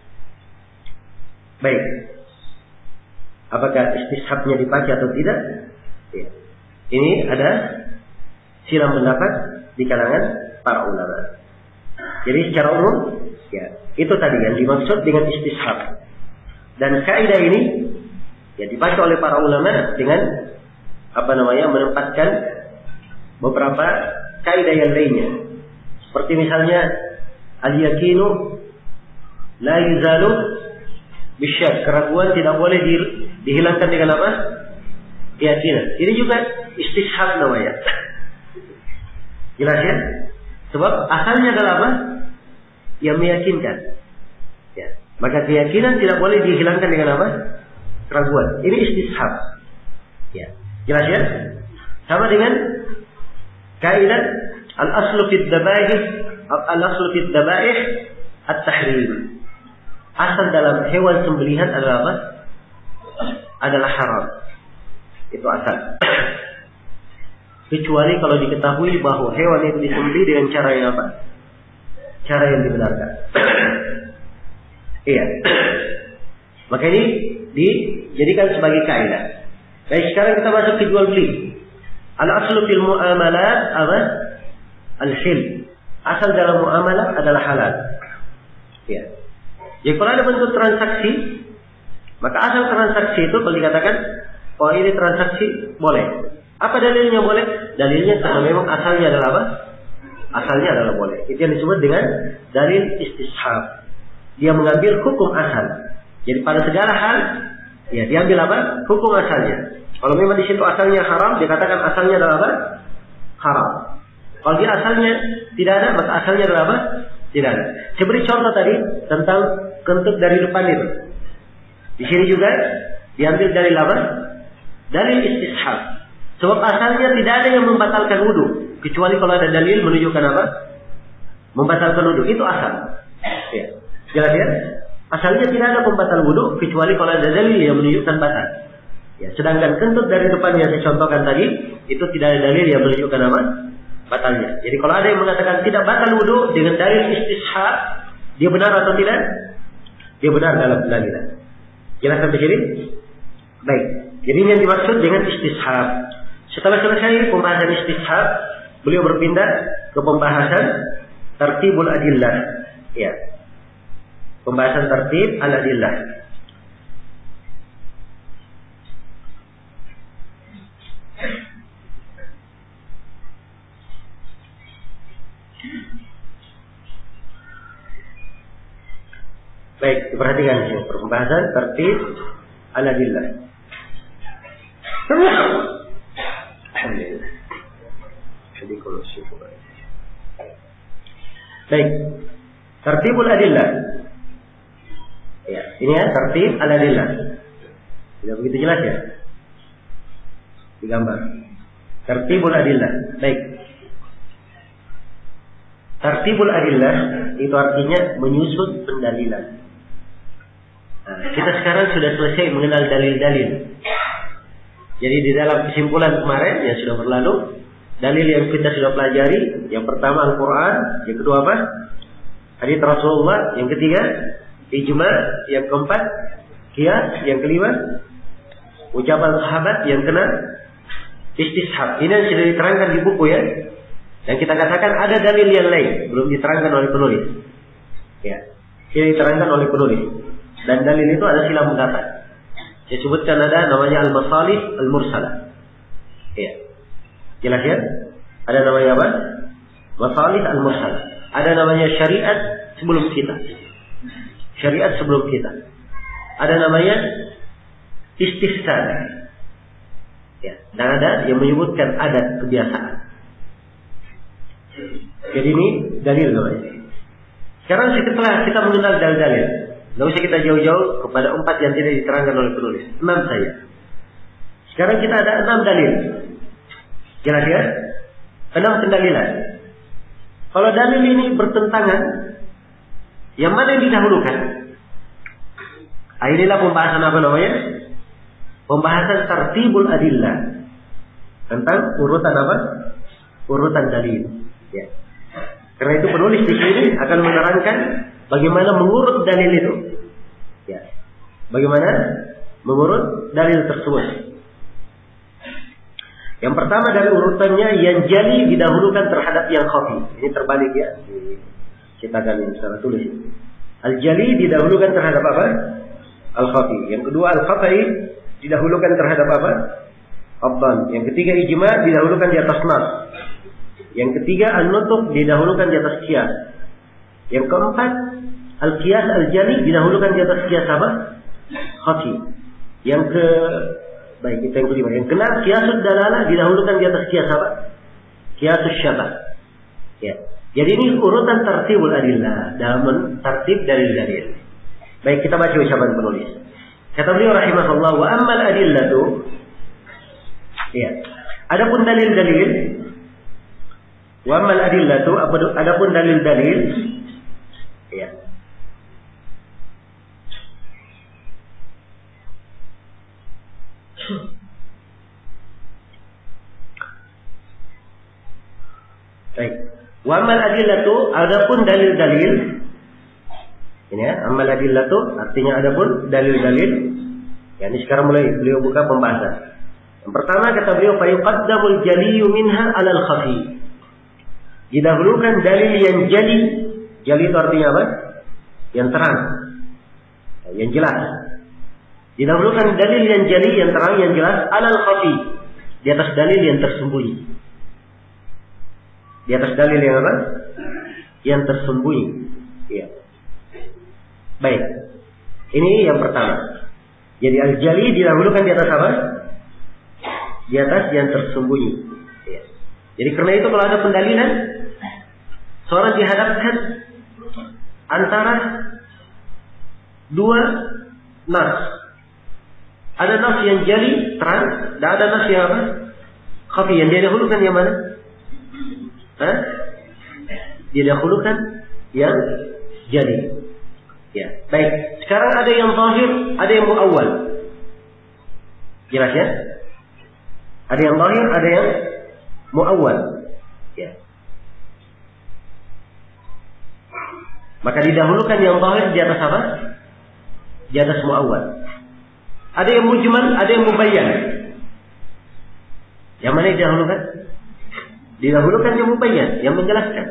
Baik, apakah istishabnya dipakai atau tidak, ya. Ini ada silang pendapat di kalangan para ulama. Jadi secara umum, ya, itu tadi yang dimaksud dengan istishab. Dan kaidah ini ya dipakai oleh para ulama dengan apa namanya menempatkan beberapa kaidah yang lainnya. Seperti misalnya al-yakinu la yuzalu bisyak, keraguan tidak boleh di, dihilangkan dengan apa? Keyakinan. Ini juga istishab namanya. Jelas ya? Sebab asalnya adalah apa? Yang meyakinkan. Ya. Maka keyakinan tidak boleh dihilangkan dengan apa? Keraguan. Ini istishab. Ya. Jelas ya? Sama dengan kaidah al-aslu fid dabaih, al-aslu fid dabaih at-tahrim. Asal dalam hewan sembelihan adalah apa? Adalah haram. Itu asal. Kecuali kalau diketahui bahwa hewan itu disembelih dengan cara yang apa? Cara yang dibenarkan. Iya. Maka ini dijadikan sebagai kaidah. Baik, sekarang kita masuk ke jual beli. Al-aslu fil muamalat apa? Al-hil. Asal dalam muamalah adalah halal. Ya. Jadi kalau ada bentuk transaksi, maka asal transaksi itu kalau dikatakan, oh ini transaksi boleh. Apa dalilnya boleh? Dalilnya karena memang asalnya adalah apa? Asalnya adalah boleh. Itu yang disebut dengan dalil istishab. Dia mengambil hukum asal. Jadi pada segala hal, ya diambil apa? Hukum asalnya. Kalau memang di situ asalnya haram, dia katakan asalnya adalah apa? Haram. Kalau dia asalnya tidak ada, maka asalnya adalah apa? Tidak ada. Saya beri contoh tadi tentang kentut dari depan itu. Di sini juga diambil dalil apa? Dalil istishab. Sebab asalnya tidak ada yang membatalkan wudu, kecuali kalau ada dalil menunjukkan apa? Membatalkan wudu. Itu asal. Ya. Jelas ya? Asalnya tidak ada pembatal wudu, kecuali kalau ada dalil yang menunjukkan batal. Ya. Sedangkan kentut dari depan yang saya contohkan tadi, itu tidak ada dalil yang menunjukkan apa? Batalnya. Jadi kalau ada yang mengatakan tidak batal wudu dengan dalil istishab, dia benar atau tidak? Dia benar dalam pendalilan. Jelas sampai sini? Baik. Jadi ini yang dimaksud dengan istishab. Setelah selesai pembahasan istishab, beliau berpindah ke pembahasan tartibul adillah. Ya. Pembahasan tartib al-adillah. Baik, diperhatikan sini pembahasan tartib al-adillah. Alhamdulillah. Jadi kalau syukur. Baik. Tartibul adillah. Ya, ini ya tartib al-adillah. Tidak begitu jelas ya? Di gambar. Tartibul adillah. Baik. Tartibul adillah itu artinya menyusun pendalilan. Nah, kita sekarang sudah selesai mengenal dalil-dalil. Jadi di dalam kesimpulan kemarin yang sudah berlalu, dalil yang kita sudah pelajari, yang pertama Al-Quran, yang kedua apa? Hadits Rasulullah, yang ketiga ijma, yang keempat qiyas, yang kelima ucapan sahabat, yang keenam istishab. Ini yang sudah diterangkan di buku ya. Dan kita katakan ada dalil yang lain belum diterangkan oleh penulis. Ya, sudah diterangkan oleh penulis. Dan dalil itu ada silang pendapat. Saya sebutkan ada namanya al-masalih al-mursalah. Ya. Jelas ya? Ada namanya apa? Masalih al-mursalah. Ada namanya syariat sebelum kita. Syariat sebelum kita. Ada namanya istihsan. Ya. Dan ada yang menyebutkan adat kebiasaan. Jadi ini dalil namanya. Sekarang setelah kita mengenal dalil-dalil, nggak usah kita jauh-jauh kepada empat yang tidak diterangkan oleh penulis. Enam saja. Sekarang kita ada enam dalil. Jelas ya? Enam pendalilan. Kalau dalil ini bertentangan, yang mana yang didahulukan? Inilah pembahasan apa namanya? Pembahasan tartibul adillah. Tentang urutan apa? Urutan dalil. Ya. Karena itu penulis di sini akan menerangkan bagaimana mengurut dalil itu. Ya. Bagaimana mengurut dalil tersebut. Yang pertama dari urutannya, yang jali didahulukan terhadap yang khafi. Ini terbalik ya. Kita akan salah tulis. Al-jali didahulukan terhadap apa? Al-khafi. Yang kedua al-khafi didahulukan terhadap apa? Abdan. Yang ketiga ijma didahulukan di atas nas. Yang ketiga an-nutq didahulukan di atas qiyas. Yang keempat al-qiyas al-jali didahulukan di atas qiyas apa? Khafi. Yang ke baik kita yang kelima. Yang keenam qiyasud dalalah didahulukan di atas qiyas apa? Qiyasus syabah. Ya. Jadi ini urutan tartibul adillah dalam tertib dalil-dalil. Baik, kita baca ucapan penulis. Kata beliau rahimahullah, wa ammal adillatu. Ya. Adapun dalil-dalil, wa ammal adillatu, adapun dalil-dalil, ya. Baik. Wa ammal adillatu, adapun dalil-dalil. Ini ya, ammal adillatu artinya adapun dalil-dalil. Ya, ini sekarang mulai beliau buka pembahasan. Yang pertama kata beliau, fa yuqaddamul jaliyyu minha 'alal khafi. Didahulukan dalil yang jali. Jali itu artinya apa? Yang terang. Yang jelas. Didahulukan dalil yang jali, yang terang, yang jelas 'alal khafi. Di atas dalil yang tersembunyi. Di atas dalil yang apa? Yang tersembunyi. Iya. Baik. Ini yang pertama. Jadi al-jali didahulukan di atas apa? Di atas yang tersembunyi. Ya. Jadi karena itu kalau ada pendalilan, seorang dihadapkan antara dua nas. Ada nas yang jali, terang, dan ada nas yang apa? Khafi. Yang dia dahulukan yang mana? Hah? Dia dahulukan yang jali. Ya, baik. Sekarang ada yang zahir, ada yang muawwal. Jelas ya? Ada yang zahir, ada yang muawwal. Ya. Maka didahulukan yang zahir di atas apa? Di atas muawwal. Ada yang mujmal, ada yang mubayyan. Yang mana yang didahulukan? Didahulukan yang mubayyan, yang menjelaskan.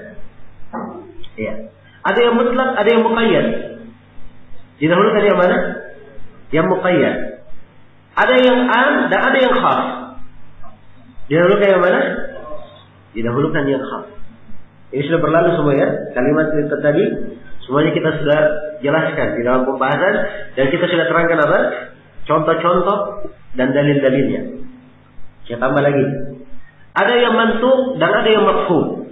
Ya. Ada yang mutlak, ada yang muqayyad. Didahulukan yang mana? Yang muqayyad. Ada yang am dan ada yang khas. Didahulukan yang mana? Didahulukan yang khas. Ini sudah berlalu semua ya. Kalimat itu tadi semuanya kita sudah jelaskan di dalam pembahasan dan kita sudah terangkan apa? Contoh-contoh dan dalil-dalilnya. Saya tambah lagi. Ada yang mantuk dan ada yang mafhum.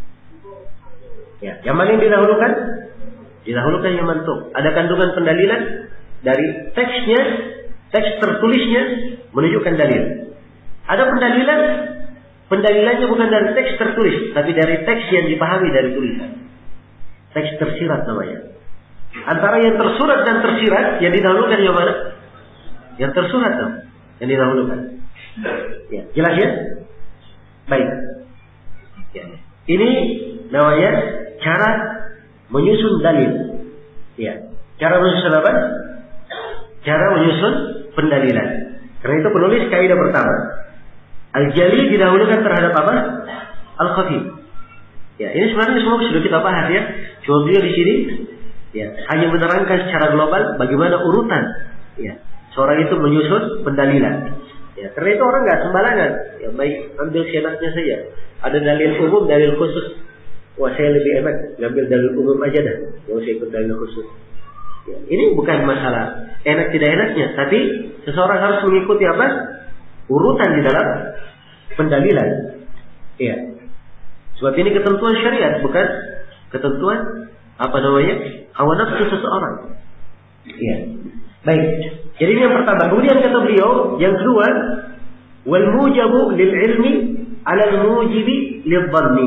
Ya, yang mana yang didahulukan? Didahulukan yang mantuk. Ada kandungan pendalilan dari teksnya, teks tertulisnya menunjukkan dalil. Ada pendalilan, pendalilannya bukan dari teks tertulis, tapi dari teks yang dipahami dari tulisan. Teks tersirat namanya. Antara yang tersurat dan tersirat, yang didahulukan yang mana? Yang tersurat dong, yang didahulukan. Ya, jelas ya? Baik. Ya. Ini namanya cara menyusun dalil. Ya. Cara menyusun apa? Cara menyusun pendalilan. Karena itu penulis kaidah pertama. Al-jali didahulukan terhadap apa? Al-khafi. Ya, ini sebenarnya semua sudah kita bahas ya. Cuma beliau di sini ya, hanya menerangkan secara global bagaimana urutan ya, seorang itu menyusun pendalilan. Ya, karena itu orang nggak sembarangan. Ya, baik ambil syaratnya saja. Ada dalil umum, dalil khusus. Wah, saya lebih enak ngambil dalil umum aja dah. Nggak usah ikut dalil khusus. Ya, ini bukan masalah enak tidak enaknya, tapi seseorang harus mengikuti apa? Urutan di dalam pendalilan. Ya. Sebab ini ketentuan syariat, bukan ketentuan apa namanya? Hawa nafsu seseorang. Ya. Baik. Jadi ini yang pertama. Kemudian kata beliau, yang kedua, wal mujabu lil ilmi 'ala al mujibi lil dhanni.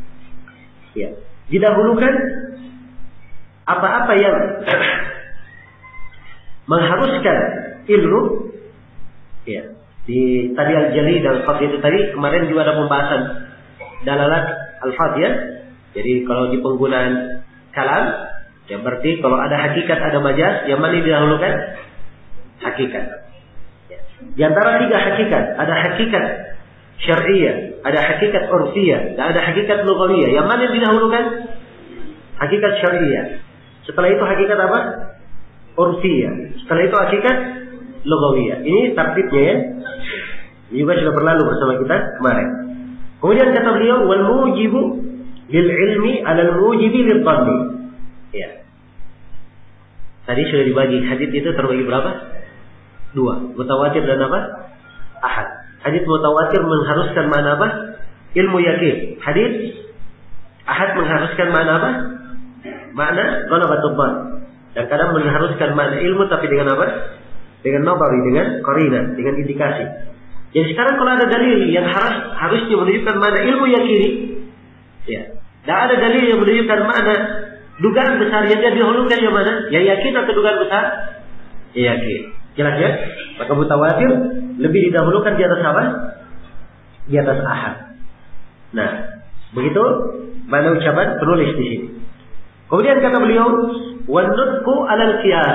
Ya. Didahulukan apa-apa yang mengharuskan ilmu, ya, di tadi al-jali dan khafi itu tadi kemarin juga ada pembahasan dalalat al-fadh ya. Jadi kalau di penggunaan kalam, ya berarti kalau ada hakikat ada majaz, yang mana didahulukan? Hakikat. Ya. Di antara tiga hakikat, ada hakikat syar'iyyah, ada hakikat urfiyah, dan ada hakikat lughawiyah. Yang mana didahulukan? Hakikat syar'iyyah. Setelah itu hakikat apa? Urfiyah. Setelah itu hakikat lughawiyah. Ini tartibnya ya. Ini juga sudah berlalu bersama kita kemarin. Kemudian kata beliau, wal mujibu lil ilmi 'ala al mujibi lil dhanni. Ya. Tadi sudah dibagi hadits itu terbagi berapa? Dua, mutawatir dan apa? Ahad. Hadits mutawatir mengharuskan mana apa? Ilmu yakin. Hadits ahad mengharuskan mana apa? Makna ghalabatul dhann. Dan kadang mengharuskan makna ilmu tapi dengan apa? Dengan nabari, dengan qarina, dengan indikasi. Jadi sekarang kalau ada dalil yang harus harusnya menunjukkan makna ilmu yakini, ya. Dan ada dalil yang menunjukkan makna dugaan besar, yang dia dahulukan yang mana? Yang yakin atau dugaan besar? Ya, yakin. Jelas ya? Maka mutawatir lebih didahulukan di atas apa? Di atas ahad. Nah, begitu mana ucapan penulis di sini. Kemudian kata beliau, wan nutqu 'alal qiyas.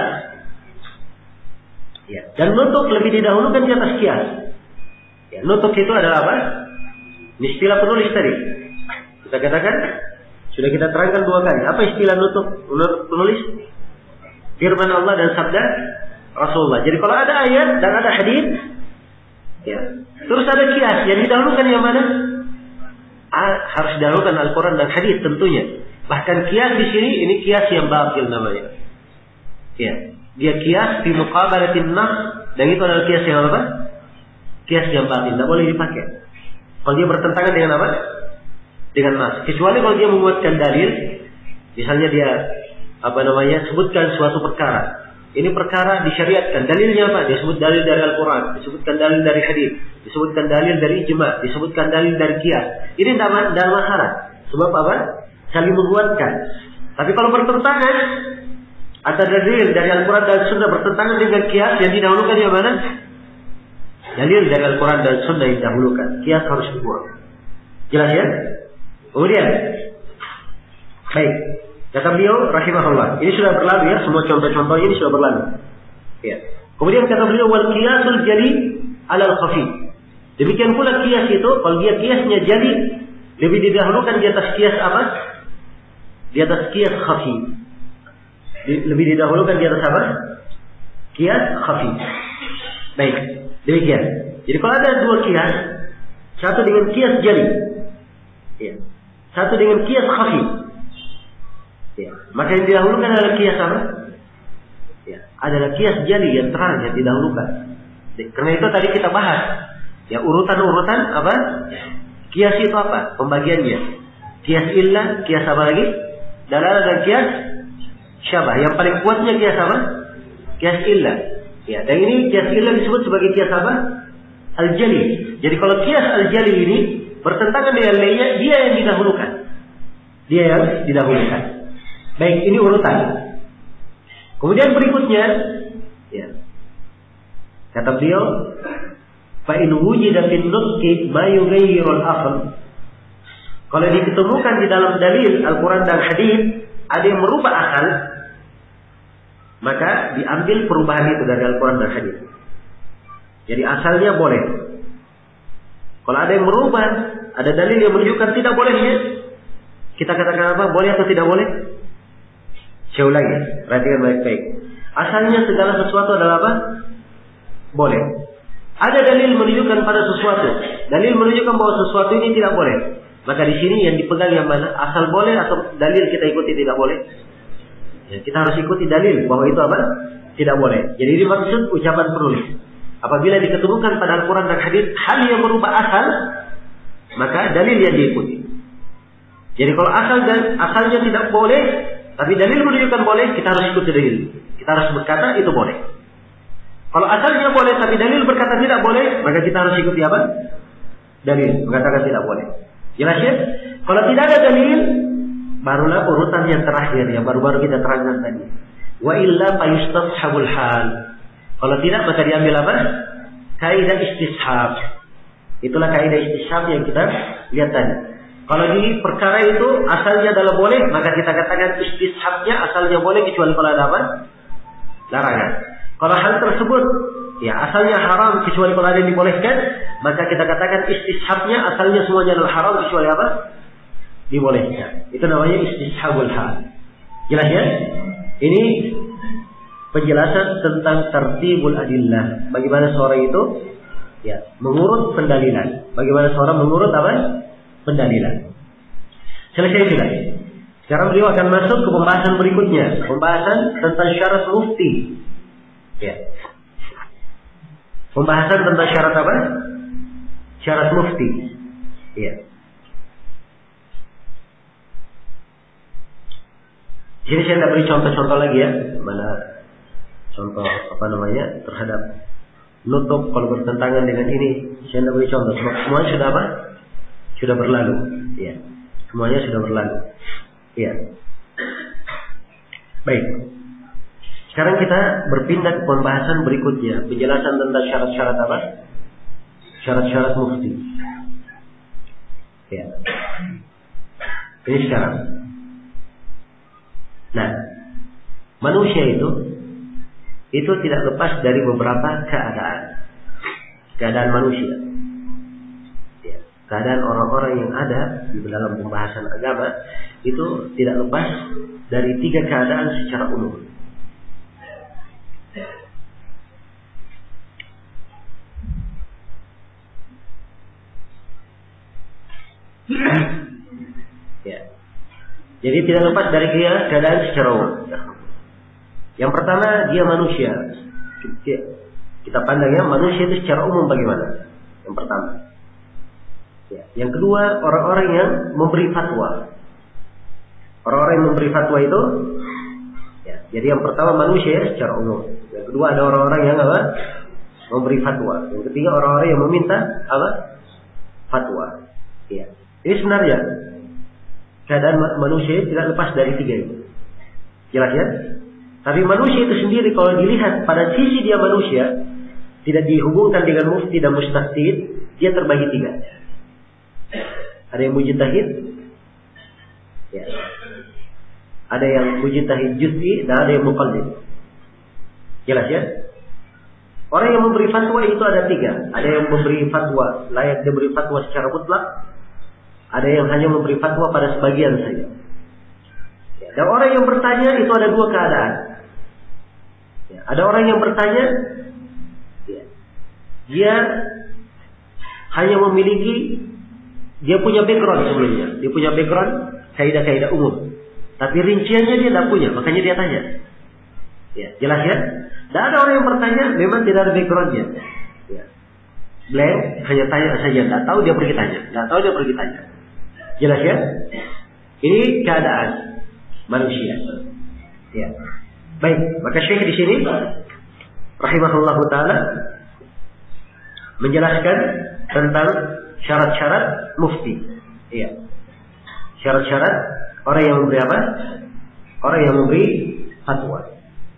Ya, dan nutuk lebih didahulukan di atas qiyas. Ya, nutuk itu adalah apa? Ini istilah penulis tadi. Kita katakan sudah kita terangkan dua kali. Apa istilah nutuk? Menurut penulis, firman Allah dan sabda Rasulullah. Jadi kalau ada ayat dan ada hadis, ya, terus ada qiyas, yang didahulukan yang mana? Ah, harus didahulukan Al-Quran dan hadis tentunya. Bahkan qiyas di sini ini qiyas yang batil namanya. Ya, dia qiyas fi muqabalatin nas, dan itu adalah qiyas yang apa? Qiyas yang batil, tidak boleh dipakai. Kalau dia bertentangan dengan apa? Dengan nas. Kecuali kalau dia menguatkan dalil, misalnya dia apa namanya sebutkan suatu perkara. Ini perkara disyariatkan. Dalilnya apa? Dia sebut dalil dari Al-Quran, disebutkan dalil dari hadis, disebutkan dalil dari ijma, disebutkan dalil dari qiyas. Ini tidak masalah. Sebab apa? Saling menguatkan. Tapi kalau bertentangan, ada dalil dari Al-Quran dan Sunnah bertentangan dengan qiyas, yang didahulukan yang mana? Dalil dari Al-Quran dan Sunnah yang didahulukan. Qiyas harus dibuang. Jelas ya? Kemudian, baik. Kata beliau, rahimahullah. Ini sudah berlalu ya, semua contoh-contoh ini sudah berlalu. Ya. Kemudian kata beliau, wal qiyasul jali 'alal khafi. Demikian pula qiyas itu, kalau dia qiyasnya jali, lebih didahulukan di atas qiyas apa? Di atas qiyas khafi. Lebih didahulukan di atas apa? Qiyas khafi. Baik, demikian. Jadi kalau ada dua qiyas, satu dengan qiyas jali, ya, satu dengan qiyas khafi, ya, maka yang didahulukan adalah qiyas apa? Ya, adalah qiyas jali yang terang yang didahulukan. Karena itu tadi kita bahas, ya, urutan-urutan apa? Qiyas itu apa? Pembagiannya. Qiyas illah, qiyas apa lagi? Dalalah dan qiyas syabah. Yang paling kuatnya qiyas apa? Qiyas illah. Ya, dan ini qiyas illah disebut sebagai qiyas apa? Al-jali. Jadi kalau qiyas al-jali ini bertentangan dengan lainnya, dia yang didahulukan. Dia yang didahulukan. Baik, ini urutan. Kemudian berikutnya, ya, kata beliau, fa in wujida fil nutqi ma yughayyirul aql. Kalau ditemukan di dalam dalil Al-Quran dan hadis ada yang merubah akal, maka diambil perubahan itu dari Al-Quran dan hadis. Jadi asalnya boleh. Kalau ada yang merubah, ada dalil yang menunjukkan tidak bolehnya, kita katakan apa? Boleh atau tidak boleh? Saya ulangi, perhatikan baik-baik. Asalnya segala sesuatu adalah apa? Boleh. Ada dalil menunjukkan pada sesuatu. Dalil menunjukkan bahwa sesuatu ini tidak boleh. Maka di sini yang dipegang yang mana? Asal boleh atau dalil kita ikuti tidak boleh? Ya, kita harus ikuti dalil bahwa itu apa? Tidak boleh. Jadi ini maksud ucapan penulis. Apabila diketemukan pada Al-Quran dan hadis hal yang merubah asal, maka dalil yang diikuti. Jadi kalau asal dan asalnya tidak boleh, tapi dalil menunjukkan boleh, kita harus ikuti dalil. Kita harus berkata itu boleh. Kalau asalnya boleh tapi dalil berkata tidak boleh, maka kita harus ikuti apa? Dalil mengatakan tidak boleh. Jelas ya? Kalau tidak ada dalil, barulah urutan yang terakhir yang baru-baru kita terangkan tadi. Wa illa fayustashabul hal. Kalau tidak maka diambil apa? Kaidah istishab. Itulah kaidah istishab yang kita lihat tadi. Kalau di perkara itu asalnya adalah boleh, maka kita katakan istishabnya asalnya boleh kecuali kalau ada apa? Larangan. Kalau hal tersebut ya asalnya haram kecuali kalau ada yang dibolehkan, maka kita katakan istishabnya asalnya semuanya adalah haram kecuali apa? Dibolehkan. Itu namanya istishabul hal. Jelas ya? Ini penjelasan tentang tertibul adillah. Bagaimana seorang itu ya mengurut pendalilan. Bagaimana seorang mengurut apa? Pendalilan. Selesai sudah. Sekarang beliau akan masuk ke pembahasan berikutnya, pembahasan tentang syarat mufti. Ya. Pembahasan tentang syarat apa? Syarat mufti. Ya. Jadi saya tidak beri contoh-contoh lagi ya, mana contoh apa namanya terhadap nutup kalau bertentangan dengan ini. Saya tidak beri contoh. Semuanya sudah apa? Sudah berlalu. Ya. Semuanya sudah berlalu. Ya. Baik. Sekarang kita berpindah ke pembahasan berikutnya, penjelasan tentang syarat-syarat apa? Syarat-syarat mufti. Ya. Ini sekarang. Nah, manusia itu itu tidak lepas dari beberapa keadaan. Keadaan manusia. Ya. Keadaan orang-orang yang ada di dalam pembahasan agama itu tidak lepas dari tiga keadaan secara umum. Ya. Jadi tidak lepas dari dia keadaan secara umum. Yang pertama dia manusia. Kita pandangnya manusia itu secara umum bagaimana? Yang pertama. Ya. Yang kedua orang-orang yang memberi fatwa. Orang-orang yang memberi fatwa itu. Ya. Jadi yang pertama manusia secara umum. Yang kedua ada orang-orang yang apa? Memberi fatwa. Yang ketiga orang-orang yang meminta apa? Fatwa. Ya. Ini sebenarnya keadaan manusia tidak lepas dari tiga itu. Jelas ya? Tapi manusia itu sendiri kalau dilihat pada sisi dia manusia, tidak dihubungkan dengan mufti dan mujtahid, dia terbagi tiga. Ada yang mujtahid, ya. Ada yang mujtahid juz'i dan ada yang muqallid. Jelas ya? Orang yang memberi fatwa itu ada tiga. Ada yang memberi fatwa layak diberi fatwa secara mutlak. Ada yang hanya memberi fatwa pada sebagian saja. Ya, dan orang yang bertanya itu ada dua keadaan. Ya, ada orang yang bertanya, ya, dia hanya memiliki, dia punya background sebelumnya, dia punya background kaidah-kaidah umum, tapi rinciannya dia tidak punya, makanya dia tanya. Ya, jelas ya? Dan ada orang yang bertanya, memang tidak ada backgroundnya. Ya. Blank, hanya tanya saja, tidak tahu dia pergi tanya, tidak tahu dia pergi tanya. Jelas ya? Ini keadaan manusia. Ya. Baik, maka Syekh di sini rahimahullahu taala menjelaskan tentang syarat-syarat mufti. Iya. Syarat-syarat orang yang memberi apa? Orang yang memberi fatwa.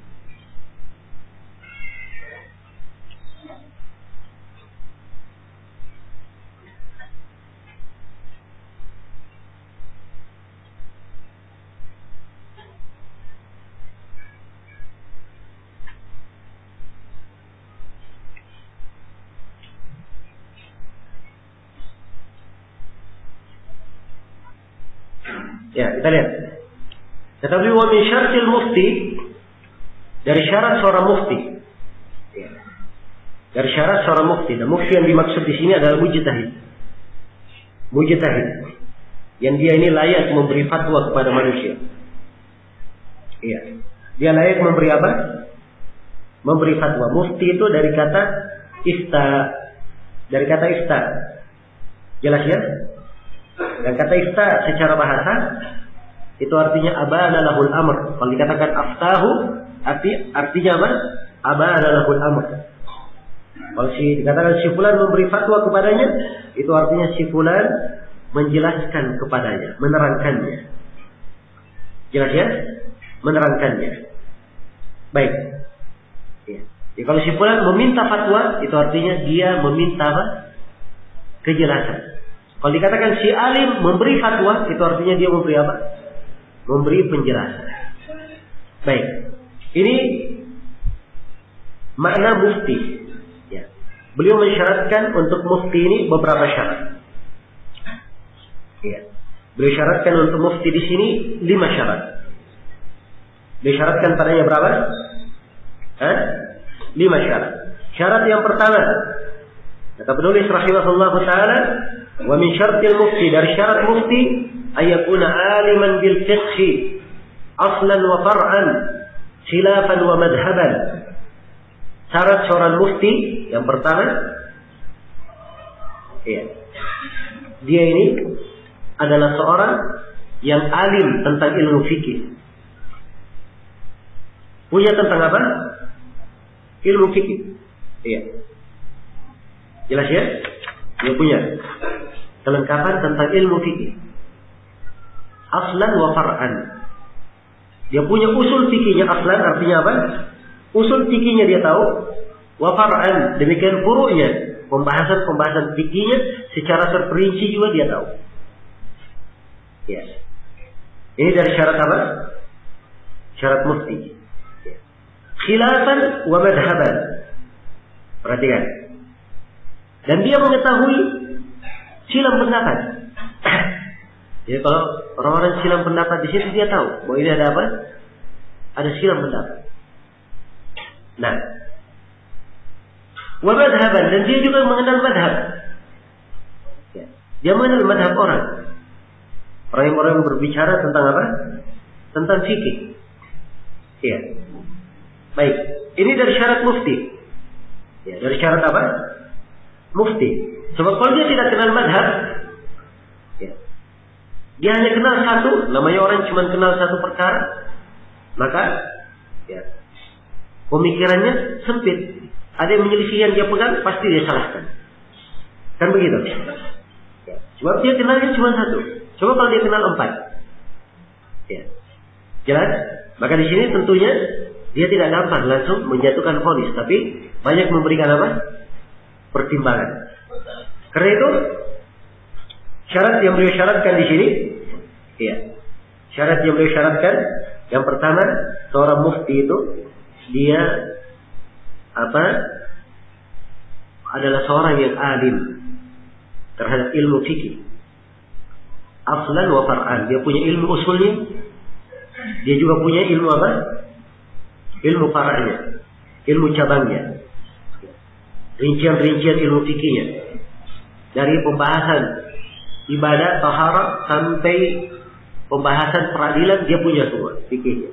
Ya, kita lihat. Tetapi wa min syartil mufti, dari syarat seorang mufti. Ya. Dari syarat seorang mufti, dan mufti yang dimaksud di sini adalah mujtahid. Mujtahid. Yang dia ini layak memberi fatwa kepada manusia. Iya. Dia layak memberi apa? Memberi fatwa. Mufti itu dari kata ista. Dari kata ista. Jelas ya? Dan kata ifta secara bahasa itu artinya abana lahul amr. Kalau dikatakan aftahu arti artinya apa? Abana lahul amr. Kalau si dikatakan si fulan memberi fatwa kepadanya, itu artinya si fulan menjelaskan kepadanya, menerangkannya. Jelas ya? Menerangkannya. Baik. Ya. Ya, kalau si fulan meminta fatwa, itu artinya dia meminta apa? Kejelasan. Kalau dikatakan si alim memberi fatwa, itu artinya dia memberi apa? Memberi penjelasan. Baik. Ini makna mufti. Ya. Beliau mensyaratkan untuk mufti ini beberapa syarat. Ya. Beliau syaratkan untuk mufti di sini lima syarat. Beliau syaratkan padanya berapa? Hah? Lima syarat. Syarat yang pertama, kata penulis rahimahullah taala, wa min syartil mufti, dari syarat mufti ayakuna aliman bil fiqhi aslan wa far'an khilafan wa madhaban. Syarat seorang mufti yang pertama, ya, dia ini adalah seorang yang alim tentang ilmu fikih. Punya tentang apa? Ilmu fikih. Iya. Jelas ya? Dia punya kelengkapan tentang ilmu fikih. Aslan wa far'an. Dia punya usul fikihnya. Aslan artinya apa? Usul fikihnya dia tahu. Wa far'an, demikian furu'nya. Pembahasan-pembahasan fikihnya secara terperinci juga dia tahu. Ya. Ini dari syarat apa? Syarat mufti. Ya. Khilafan wa madhaban. Perhatikan. Dan dia mengetahui silam pendapat. Jadi kalau orang-orang silam pendapat di situ dia tahu bahwa ini ada apa? Ada silam pendapat. Nah, wa madhaban, dan dia juga mengenal madhab. Ya. Dia mengenal madhab orang. Orang-orang yang berbicara tentang apa? Tentang fikih. Ya. Baik. Ini dari syarat mufti. Ya, dari syarat apa? Mufti. Sebab kalau dia tidak kenal madhab, ya, dia hanya kenal satu, namanya orang cuma kenal satu perkara, maka ya, pemikirannya sempit. Ada yang menyelisih yang dia pegang, pasti dia salahkan. Kan begitu? Ya. Sebab dia kenalnya cuma satu. Coba kalau dia kenal empat. Ya. Jelas? Maka di sini tentunya dia tidak gampang langsung menjatuhkan vonis, tapi banyak memberikan apa? Pertimbangan. Karena itu syarat yang beliau syaratkan di sini, ya. Syarat yang beliau syaratkan yang pertama, seorang mufti itu dia apa? Adalah seorang yang alim terhadap ilmu fikih. Aslan wa far'an, dia punya ilmu usulnya, dia juga punya ilmu apa? Ilmu far'nya, ilmu cabangnya, rincian-rincian ilmu fikihnya, dari pembahasan ibadah, taharah sampai pembahasan peradilan dia punya semua fikihnya.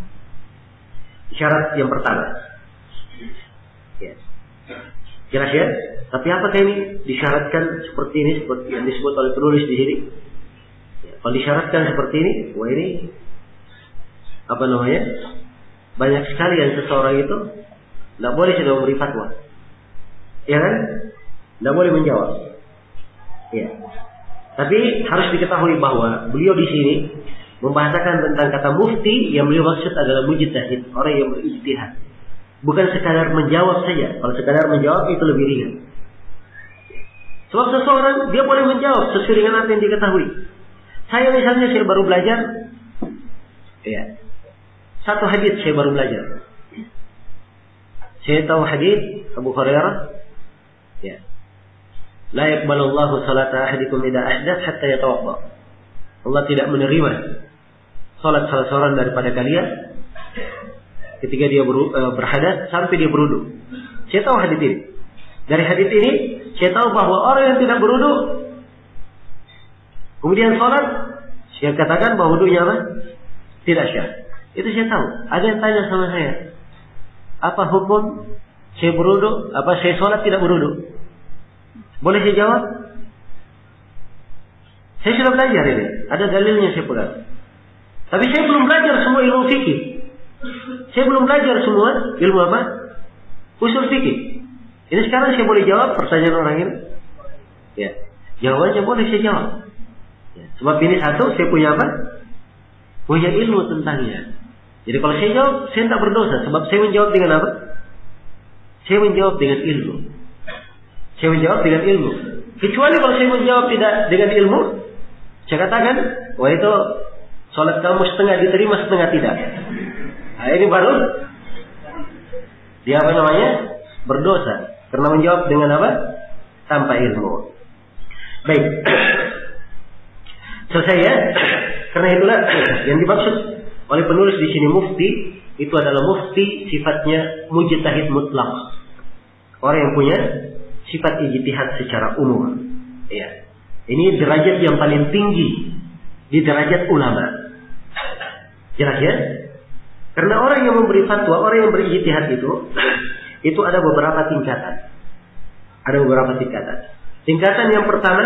Syarat yang pertama. Ya. Jelas ya? Tapi apakah ini disyaratkan seperti ini, seperti yang disebut oleh penulis di sini? Ya, kalau disyaratkan seperti ini, wah ini apa namanya? Banyak sekali yang seseorang itu tidak boleh sudah memberi fatwa, ya kan? Tidak boleh menjawab. Ya. Tapi harus diketahui bahwa beliau di sini membahasakan tentang kata mufti, yang beliau maksud adalah mujtahid, orang yang berijtihad. Bukan sekadar menjawab saja. Kalau sekadar menjawab itu lebih ringan. Sebab seseorang dia boleh menjawab sesuai dengan apa yang diketahui. Saya misalnya saya baru belajar, ya, satu hadis saya baru belajar. Saya tahu hadis Abu Hurairah, ya, la yaqbalullahu salata ahadikum idza ahdath hatta yatawadda. Allah tidak menerima salat salah seorang daripada kalian ketika dia ber, uh, berhadas sampai dia berwudu. Saya tahu hadis ini. Dari hadis ini saya tahu bahwa orang yang tidak berwudu kemudian salat, saya katakan bahwa wudunya apa? Tidak syah. Itu saya tahu. Ada yang tanya sama saya, apa hukum saya berwudu, apa saya salat tidak berwudu? Boleh saya jawab? Saya sudah belajar ini. Ada dalilnya saya pegang. Tapi saya belum belajar semua ilmu fikih. Saya belum belajar semua ilmu apa? Usul fikih. Ini sekarang saya boleh jawab pertanyaan orang ini? Ya. Jawabannya boleh saya jawab. Ya. Sebab ini satu, saya punya apa? Punya ilmu tentangnya. Jadi kalau saya jawab, saya tidak berdosa. Sebab saya menjawab dengan apa? Saya menjawab dengan ilmu. Saya menjawab dengan ilmu. Kecuali kalau saya menjawab tidak dengan ilmu, saya katakan, wah itu sholat kamu setengah diterima, setengah tidak. Nah, ini baru dia apa namanya? Berdosa. Karena menjawab dengan apa? Tanpa ilmu. Baik. Selesai ya. Karena itulah yang dimaksud oleh penulis di sini mufti itu adalah mufti sifatnya mujtahid mutlak. Orang yang punya sifat ijtihad secara umum. Ya. Ini derajat yang paling tinggi di derajat ulama. Jelas ya? Karena orang yang memberi fatwa, orang yang berijtihad itu itu ada beberapa tingkatan. Ada beberapa tingkatan. Tingkatan yang pertama,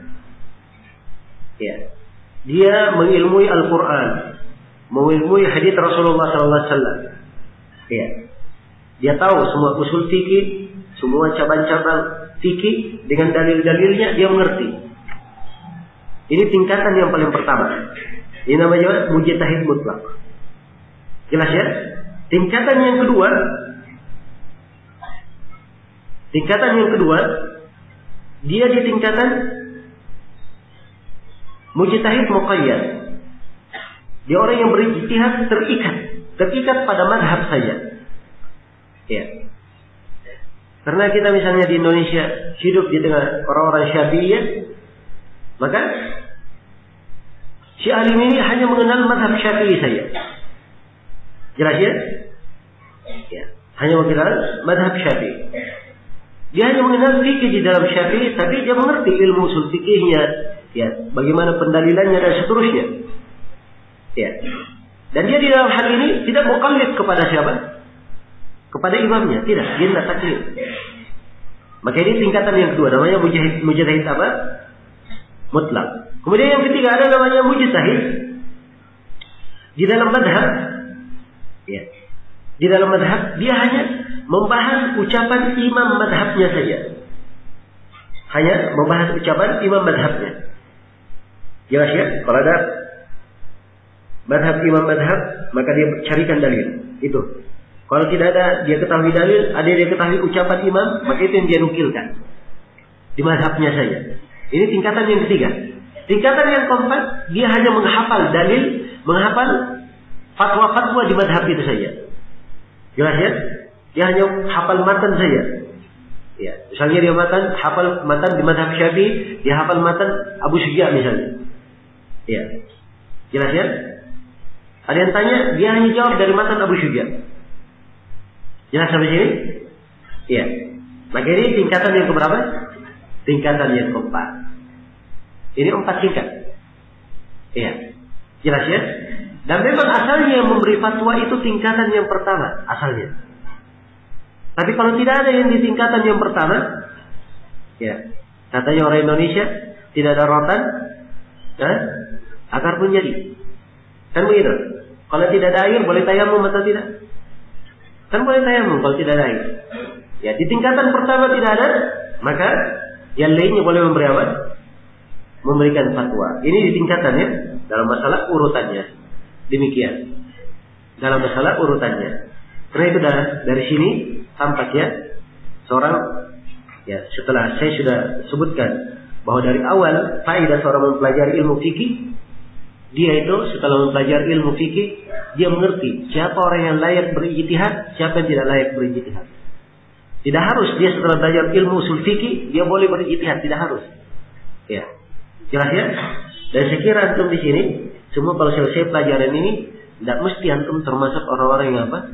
ya, dia mengilmui Al-Quran, mengilmui hadits Rasulullah sallallahu alaihi wasallam. Ya, dia tahu semua usul fikih, semua cabang-cabang fikih dengan dalil-dalilnya dia mengerti. Ini tingkatan yang paling pertama. Ini namanya mujtahid mutlak. Jelas ya? Tingkatan yang kedua, tingkatan yang kedua, dia di tingkatan mujtahid muqayyad. Dia orang yang berijtihad terikat, terikat pada mazhab saja. Ya. Karena kita misalnya di Indonesia hidup di tengah orang-orang Syafi'iyah, maka si alim ini hanya mengenal mazhab Syafi'i saja. Jelas ya? Ya, hanya mengenal mazhab Syafi'i. Dia hanya mengenal fikih di dalam Syafi'i, tapi dia mengerti ilmu usul fikihnya, ya, bagaimana pendalilannya dan seterusnya. Ya. Dan dia di dalam hal ini tidak muqallid kepada siapa? Kepada imamnya, tidak, dia tidak taklid. Maka ini tingkatan yang kedua, namanya mujtahid, mujtahid apa? Mutlak. Kemudian yang ketiga ada namanya mujtahid di dalam madhab. Ya. Di dalam madhab dia hanya membahas ucapan imam madhabnya saja. Hanya membahas ucapan imam madhabnya. Jelas ya? Kalau ada madhab imam madhab, maka dia carikan dalil. Itu. Kalau tidak ada, dia ketahui dalil, ada dia ketahui ucapan imam, maka itu yang dia nukilkan. Di madhabnya saja. Ini tingkatan yang ketiga. Tingkatan yang keempat, dia hanya menghafal dalil, menghafal fatwa-fatwa di madhab itu saja. Jelas ya? Dia hanya hafal matan saja. Ya, misalnya dia matan, hafal matan di madhab Syafi'i, dia hafal matan Abu Syuja misalnya. Ya, jelas ya? Ada yang tanya, dia hanya jawab dari matan Abu Syuja. Jelas sampai sini? Iya. Maka ini tingkatan yang keberapa? Tingkatan yang keempat. Ini empat tingkat. Iya. Jelas ya? Dan memang asalnya yang memberi fatwa itu tingkatan yang pertama. Asalnya. Tapi kalau tidak ada yang di tingkatan yang pertama, ya, katanya orang Indonesia, tidak ada rotan, nah, akar pun jadi. Kan begitu? Kalau tidak ada air, boleh tayamum atau tidak? Kan boleh tayamum kalau tidak ada air. Ya, di tingkatan pertama tidak ada, maka yang lainnya boleh memberi apa? Memberikan fatwa. Ini di tingkatannya dalam masalah urutannya. Demikian. Dalam masalah urutannya. Karena itu dah, dari sini tampak ya seorang, ya, setelah saya sudah sebutkan bahwa dari awal faedah seorang mempelajari ilmu fikih, dia itu setelah mempelajari ilmu fikih, dia mengerti siapa orang yang layak berijtihad, siapa yang tidak layak berijtihad. Tidak harus dia setelah belajar ilmu usul fikih dia boleh berijtihad, tidak harus. Ya, jelas ya. Dan saya kira antum di sini semua kalau selesai pelajaran ini, tidak mesti antum termasuk orang-orang yang apa?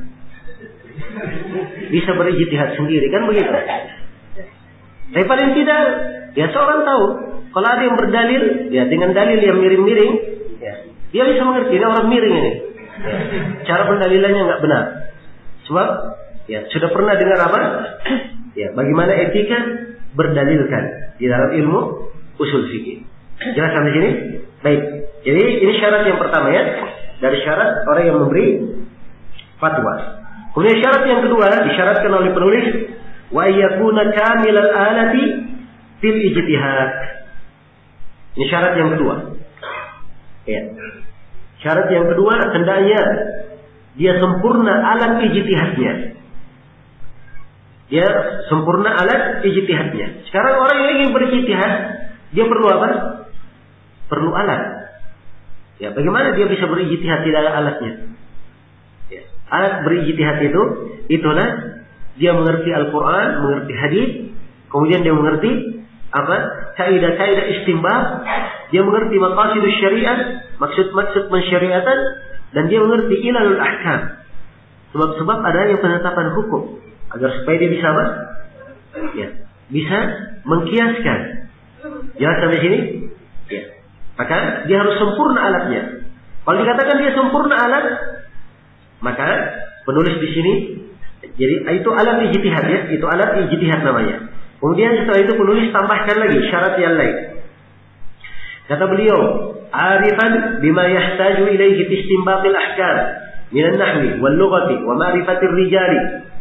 Bisa berijtihad sendiri, kan begitu? Tapi paling tidak, ya seorang tahu kalau ada yang berdalil, ya dengan dalil yang miring-miring, ya, dia bisa mengerti ini orang miring ini. Ya, cara pendalilannya nggak benar. Sebab, ya sudah pernah dengar apa? Ya, bagaimana etika berdalilkan di dalam ilmu usul fikih. Jelas sampai sini? Baik. Jadi ini syarat yang pertama ya, dari syarat orang yang memberi fatwa. Kemudian syarat yang kedua disyaratkan oleh penulis, wa yakuna kamilal alati fil ijtihad. Ini syarat yang kedua. Ya. Syarat yang kedua hendaknya dia sempurna alat ijtihadnya. Dia sempurna alat ijtihadnya. Sekarang orang yang ingin berijtihad, dia perlu apa? Perlu alat. Ya, bagaimana dia bisa berijtihad tidak ada alatnya? Ya, alat berijtihad itu, itulah dia mengerti Al-Quran, mengerti hadis, kemudian dia mengerti apa? Kaidah-kaidah istinbat, dia mengerti maqasidus syariat, maksud-maksud mensyariatan, dan dia mengerti ilalul ahkam. Sebab-sebab adanya penetapan hukum agar supaya dia bisa apa? Ya, bisa mengkiaskan. Jelas sampai sini? Ya. Maka dia harus sempurna alatnya. Kalau dikatakan dia sempurna alat, maka penulis di sini, jadi itu alat ijtihad ya, itu alat ijtihad namanya. Kemudian setelah itu penulis tambahkan lagi syarat yang lain. Kata beliau, arifan bima yahtaju ilaihi fi istinbatil ahkam min an-nahwi wal lughati wa ma'rifatir rijali.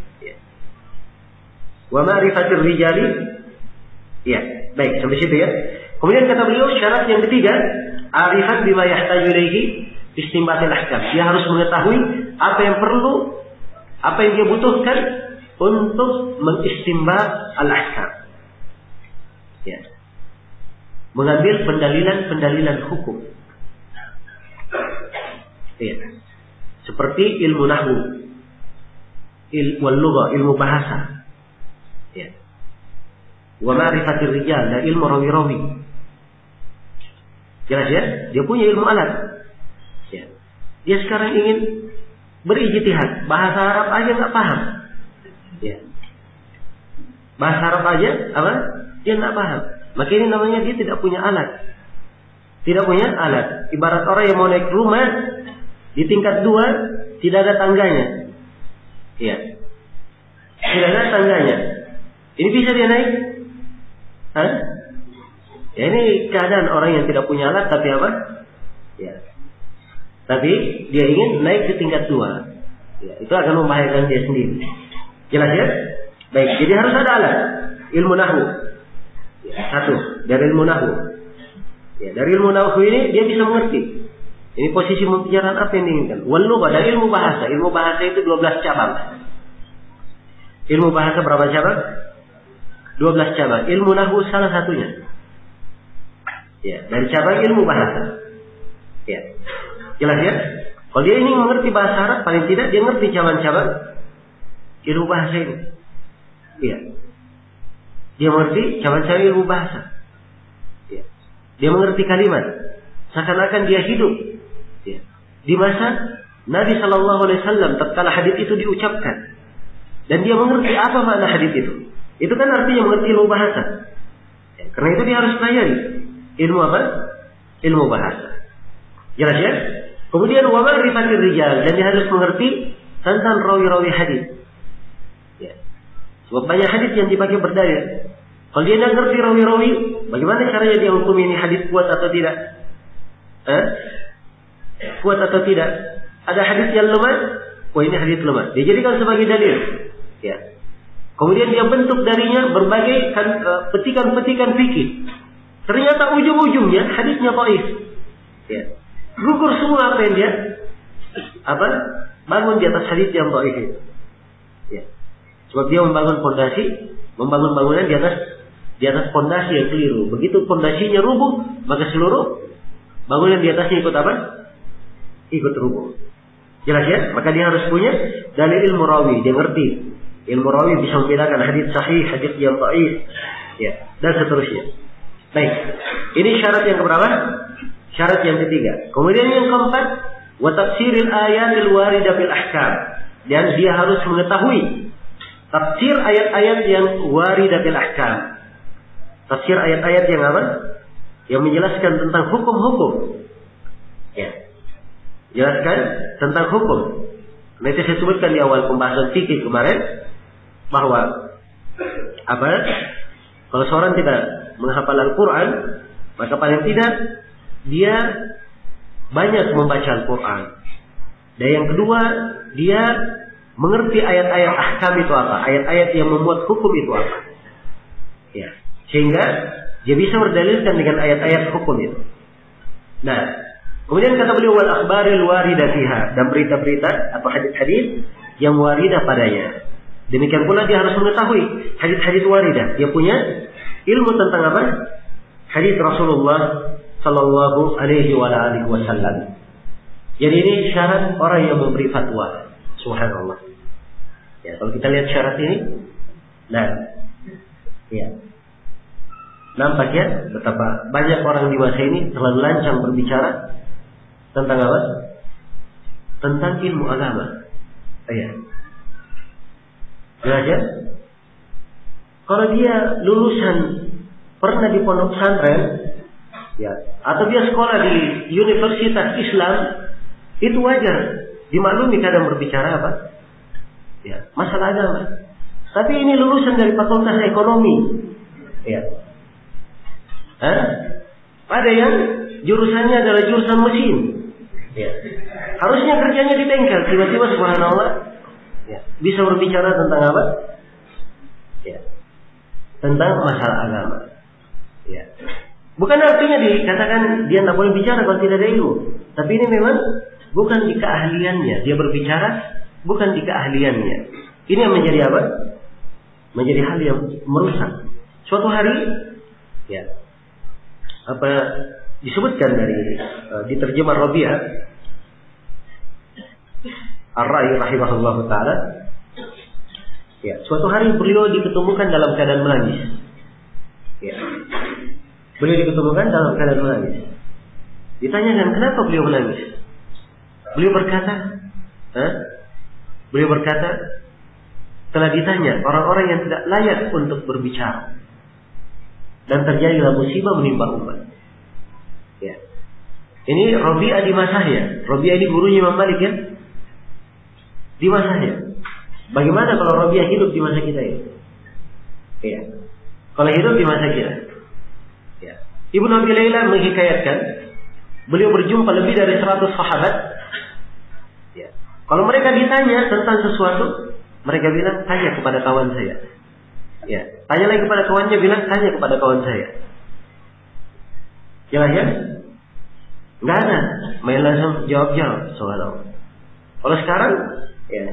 Wa ma'rifatir rijali. Ya, baik sampai situ ya. Kemudian kata beliau syarat yang ketiga, arifan bima yahtaju ilaihi fi istinbatil ahkam. Dia harus mengetahui apa yang perlu, apa yang dia butuhkan untuk mengistimbat al-ahkam. Ya. Mengambil pendalilan-pendalilan hukum. Ya. Seperti ilmu nahwu, ilmu lughah, ilmu bahasa. Ya. Wa ma'rifatir rijal, dan ilmu rawi-rawi. Jelas ya? Dia punya ilmu alat. Ya. Dia sekarang ingin berijtihad, bahasa Arab aja nggak paham. Ya. Bahasa Arab aja apa? Dia nggak paham. Maka ini namanya dia tidak punya alat. Tidak punya alat. Ibarat orang yang mau naik rumah di tingkat dua tidak ada tangganya. Ya. Tidak ada tangganya. Ini bisa dia naik? Hah? Ya, ini keadaan orang yang tidak punya alat tapi apa? Ya. Tapi dia ingin naik ke tingkat dua. Ya, itu akan membahayakan dia sendiri. Jelas ya? Baik, jadi harus ada alat. Ilmu nahwu. Ya, satu, dari ilmu nahwu. Ya, dari ilmu nahwu ini dia bisa mengerti. Ini posisi pembicaraan apa yang diinginkan. Wal lughah, dari ilmu bahasa. Ilmu bahasa itu dua belas cabang. Ilmu bahasa berapa cabang? dua belas cabang. Ilmu nahwu salah satunya. Ya, dari cabang ilmu bahasa. Ya. Jelas ya? Kalau dia ingin mengerti bahasa Arab, paling tidak dia mengerti cabang-cabang ilmu bahasa ini. Iya. Dia mengerti cabang-cabang ilmu bahasa. Iya. Dia mengerti kalimat. Seakan-akan dia hidup. Iya. Di masa Nabi Shallallahu Alaihi Wasallam tatkala hadits itu diucapkan, dan dia mengerti apa makna hadits itu. Itu kan artinya mengerti ilmu bahasa. Ya, karena itu dia harus pelajari ilmu apa? Ilmu bahasa. Jelas ya? Kemudian wa ma'rifatir rijal, dan dia harus mengerti tentang rawi-rawi hadis. Ya. Sebab banyak hadis yang dipakai berdalil. Kalau dia tidak ngerti rawi-rawi, bagaimana caranya dia hukum ini hadis kuat atau tidak? Eh? Kuat atau tidak? Ada hadis yang lemah, wah ini hadis lemah. Dia jadikan sebagai dalil. Ya. Kemudian dia bentuk darinya berbagai petikan-petikan fikih. Ternyata ujung-ujungnya hadisnya dhaif. Ya. Gugur semua apa yang dia apa? Bangun di atas hadis yang dhaif itu. Ya. Sebab dia membangun fondasi, membangun bangunan di atas di atas fondasi yang keliru. Begitu fondasinya rubuh, maka seluruh bangunan di atasnya ikut apa? Ikut rubuh. Jelas ya? Maka dia harus punya dalil ilmu rawi, dia ngerti. Ilmu rawi bisa membedakan hadis sahih, hadis yang dhaif, ya, dan seterusnya. Baik. Ini syarat yang keberapa? Syarat yang ketiga. Kemudian yang keempat, wa tafsiril ayatil waridah bil ahkam. Dan dia harus mengetahui tafsir ayat-ayat yang waridah bil ahkam. Tafsir ayat-ayat yang apa? Yang menjelaskan tentang hukum-hukum. Ya. Jelaskan tentang hukum. Nanti saya sebutkan di awal pembahasan fikih kemarin bahwa apa? Kalau seorang tidak menghafal Al-Quran, maka paling tidak dia banyak membaca Al-Quran. Dan yang kedua, dia mengerti ayat-ayat ahkam itu apa, ayat-ayat yang membuat hukum itu apa. Ya, sehingga dia bisa berdalilkan dengan ayat-ayat hukum itu. Nah, Kemudian kata beliau wal akhbaril waridah fiha, dan berita-berita atau hadis-hadis yang waridah padanya. Demikian pula dia harus mengetahui hadis-hadis waridah. Dia punya ilmu tentang apa? Hadis Rasulullah sallallahu alaihi wa alihi wasallam. Jadi ini syarat orang yang memberi fatwa. Subhanallah. Ya, kalau kita lihat syarat ini, nah, ya, nampak ya betapa banyak orang di masa ini terlalu lancang berbicara tentang apa? Tentang ilmu agama. Ya. Jelas ya? Kalau dia lulusan pernah di pondok pesantren, ya, atau dia sekolah di Universitas Islam, itu wajar dimaklumi kadang berbicara apa? Ya, masalah agama. Tapi ini lulusan dari Fakultas Ekonomi. Ya. Hah? Ada yang jurusannya adalah jurusan mesin. Ya. Harusnya kerjanya di bengkel, tiba-tiba subhanallah, ya, bisa berbicara tentang apa? Ya. Tentang masalah agama. Ya. Bukan artinya dikatakan dia tidak boleh bicara kalau tidak ada ilmu. Tapi ini memang bukan di keahliannya. Dia berbicara bukan di keahliannya. Ini yang menjadi apa? Menjadi hal yang merusak. Suatu hari, ya, apa disebutkan dari uh, di terjemah Rabi'ah Ar-Ra'i rahimahullah ta'ala, ya, suatu hari beliau diketemukan dalam keadaan menangis. Ya. Beliau diketemukan dalam keadaan menangis. Ditanyakan kenapa beliau menangis. Beliau berkata, Hah? beliau berkata, telah ditanya orang-orang yang tidak layak untuk berbicara, dan terjadilah musibah menimpa umat. Ya. Ini Rabi'ah di masanya. Rabi'ah ini gurunya Imam Malik ya. Di masanya. Bagaimana kalau Rabi'ah hidup di masa kita ini? Ya. Kalau hidup di masa kita. Ya. Ibnu Abi Layla menghikayatkan, beliau berjumpa lebih dari seratus sahabat. Ya. Kalau mereka ditanya tentang sesuatu, mereka bilang tanya kepada kawan saya. Ya. Tanya lagi kepada kawannya, bilang tanya kepada kawan saya. Jelas ya? Nggak ada main langsung jawab-jawab soal. Kalau sekarang, ya,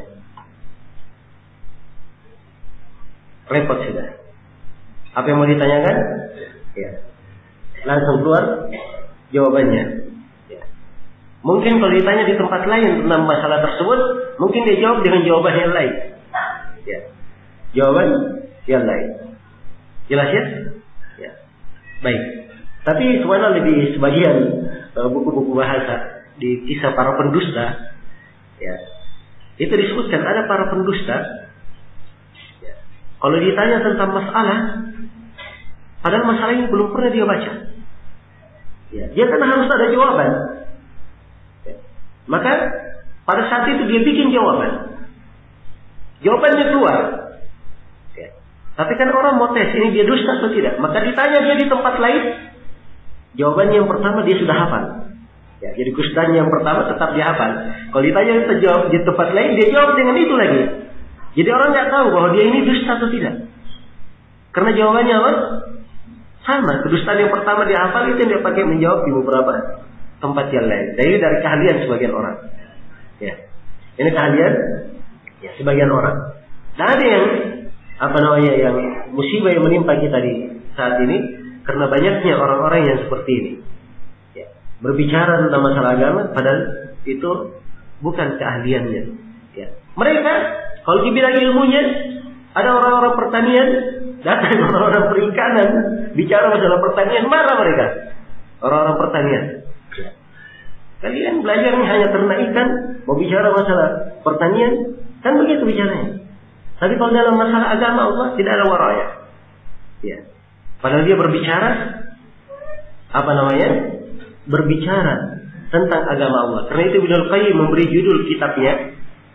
repot sudah. Apa yang mau ditanyakan? Ya, langsung keluar jawabannya. Ya. Mungkin kalau ditanya di tempat lain tentang masalah tersebut, mungkin dia jawab dengan jawaban yang lain. Ya. Jawaban yang lain. Jelas ya? Ya. Baik. Tapi sebenarnya lebih sebagian buku-buku bahasa di kisah para pendusta, ya, itu disebutkan ada para pendusta. Ya. Kalau ditanya tentang masalah, padahal masalah ini belum pernah dia baca, ya, dia kan harus ada jawaban. Ya. Maka pada saat itu dia bikin jawaban, jawabannya keluar. Ya. Tapi kan orang mau tes ini dia dusta atau tidak, maka ditanya dia di tempat lain. Jawabannya yang pertama dia sudah hafal. Ya, jadi kustanya yang pertama tetap dia hafal. Kalau ditanya kita jawab di tempat lain, dia jawab dengan itu lagi. Jadi orang nggak tahu bahwa dia ini dusta atau tidak. Karena jawabannya apa? Sama. Kedustaan yang pertama dia hafal itu yang dia pakai menjawab di beberapa tempat yang lain. Jadi dari keahlian sebagian orang. Ya, ini keahlian ya sebagian orang. Nah ada yang apa namanya yang musibah yang menimpa kita di saat ini. Karena banyaknya orang-orang yang seperti ini, ya, berbicara tentang masalah agama, padahal itu bukan keahliannya. Ya. Mereka, kalau dibilang ilmunya, ada orang-orang pertanian, datang orang-orang perikanan, bicara masalah pertanian, marah mereka. Orang-orang pertanian. Ya. Kalian belajarnya hanya ternak ikan, mau bicara masalah pertanian, kan begitu bicaranya. Tapi kalau dalam masalah agama Allah tidak ada waraya. Ya. Padahal dia berbicara, apa namanya? Berbicara tentang agama Allah. Karena itu Ibnu Qayyim memberi judul kitabnya,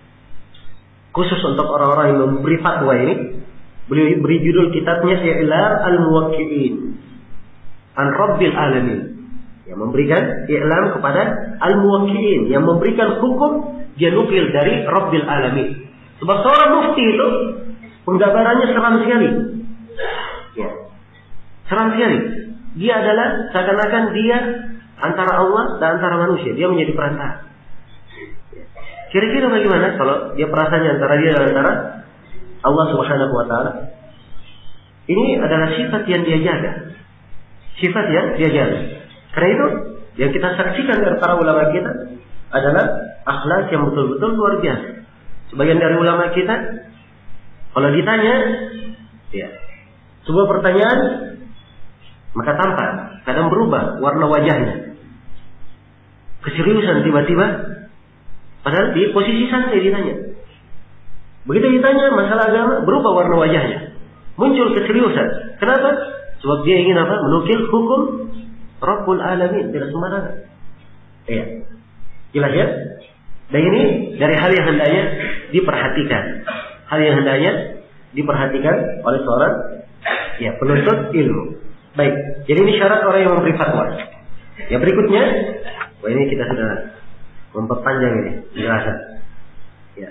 khusus untuk orang-orang yang memberi fatwa ini, beliau beri judul kitabnya I'lam al-Muwaqqi'in an Rabbil Alamin. Yang memberikan i'lam kepada al-Muwaqqi'in, yang memberikan hukum, dia nukil dari Rabbil Alamin. Sebab seorang mufti itu penggambarannya seram sekali. Ya. Seram sekali. Dia adalah seakan-akan dia antara Allah dan antara manusia. Dia menjadi perantara. Kira-kira bagaimana kalau dia perasaannya antara dia dan antara Allah Subhanahu wa taala? Ini adalah sifat yang dia jaga. Sifat yang dia jaga. Karena itu yang kita saksikan dari para ulama kita adalah akhlak yang betul-betul luar biasa. Sebagian dari ulama kita kalau ditanya ya, sebuah pertanyaan maka tampak kadang berubah warna wajahnya. Keseriusan tiba-tiba padahal di posisi santai ditanya. Begitu ditanya masalah agama, berubah warna wajahnya. Muncul keseriusan. Kenapa? Sebab dia ingin apa? Menukil hukum Rabbul Alamin. Tidak sembarangan. Iya. Jelas ya? Dan ini dari hal yang hendaknya diperhatikan. Hal yang hendaknya diperhatikan oleh seorang ya, penuntut ilmu. Baik. Jadi ini syarat orang yang memberi fatwa. Ya berikutnya. Wah ini kita sudah memperpanjang ini penjelasan. Ya.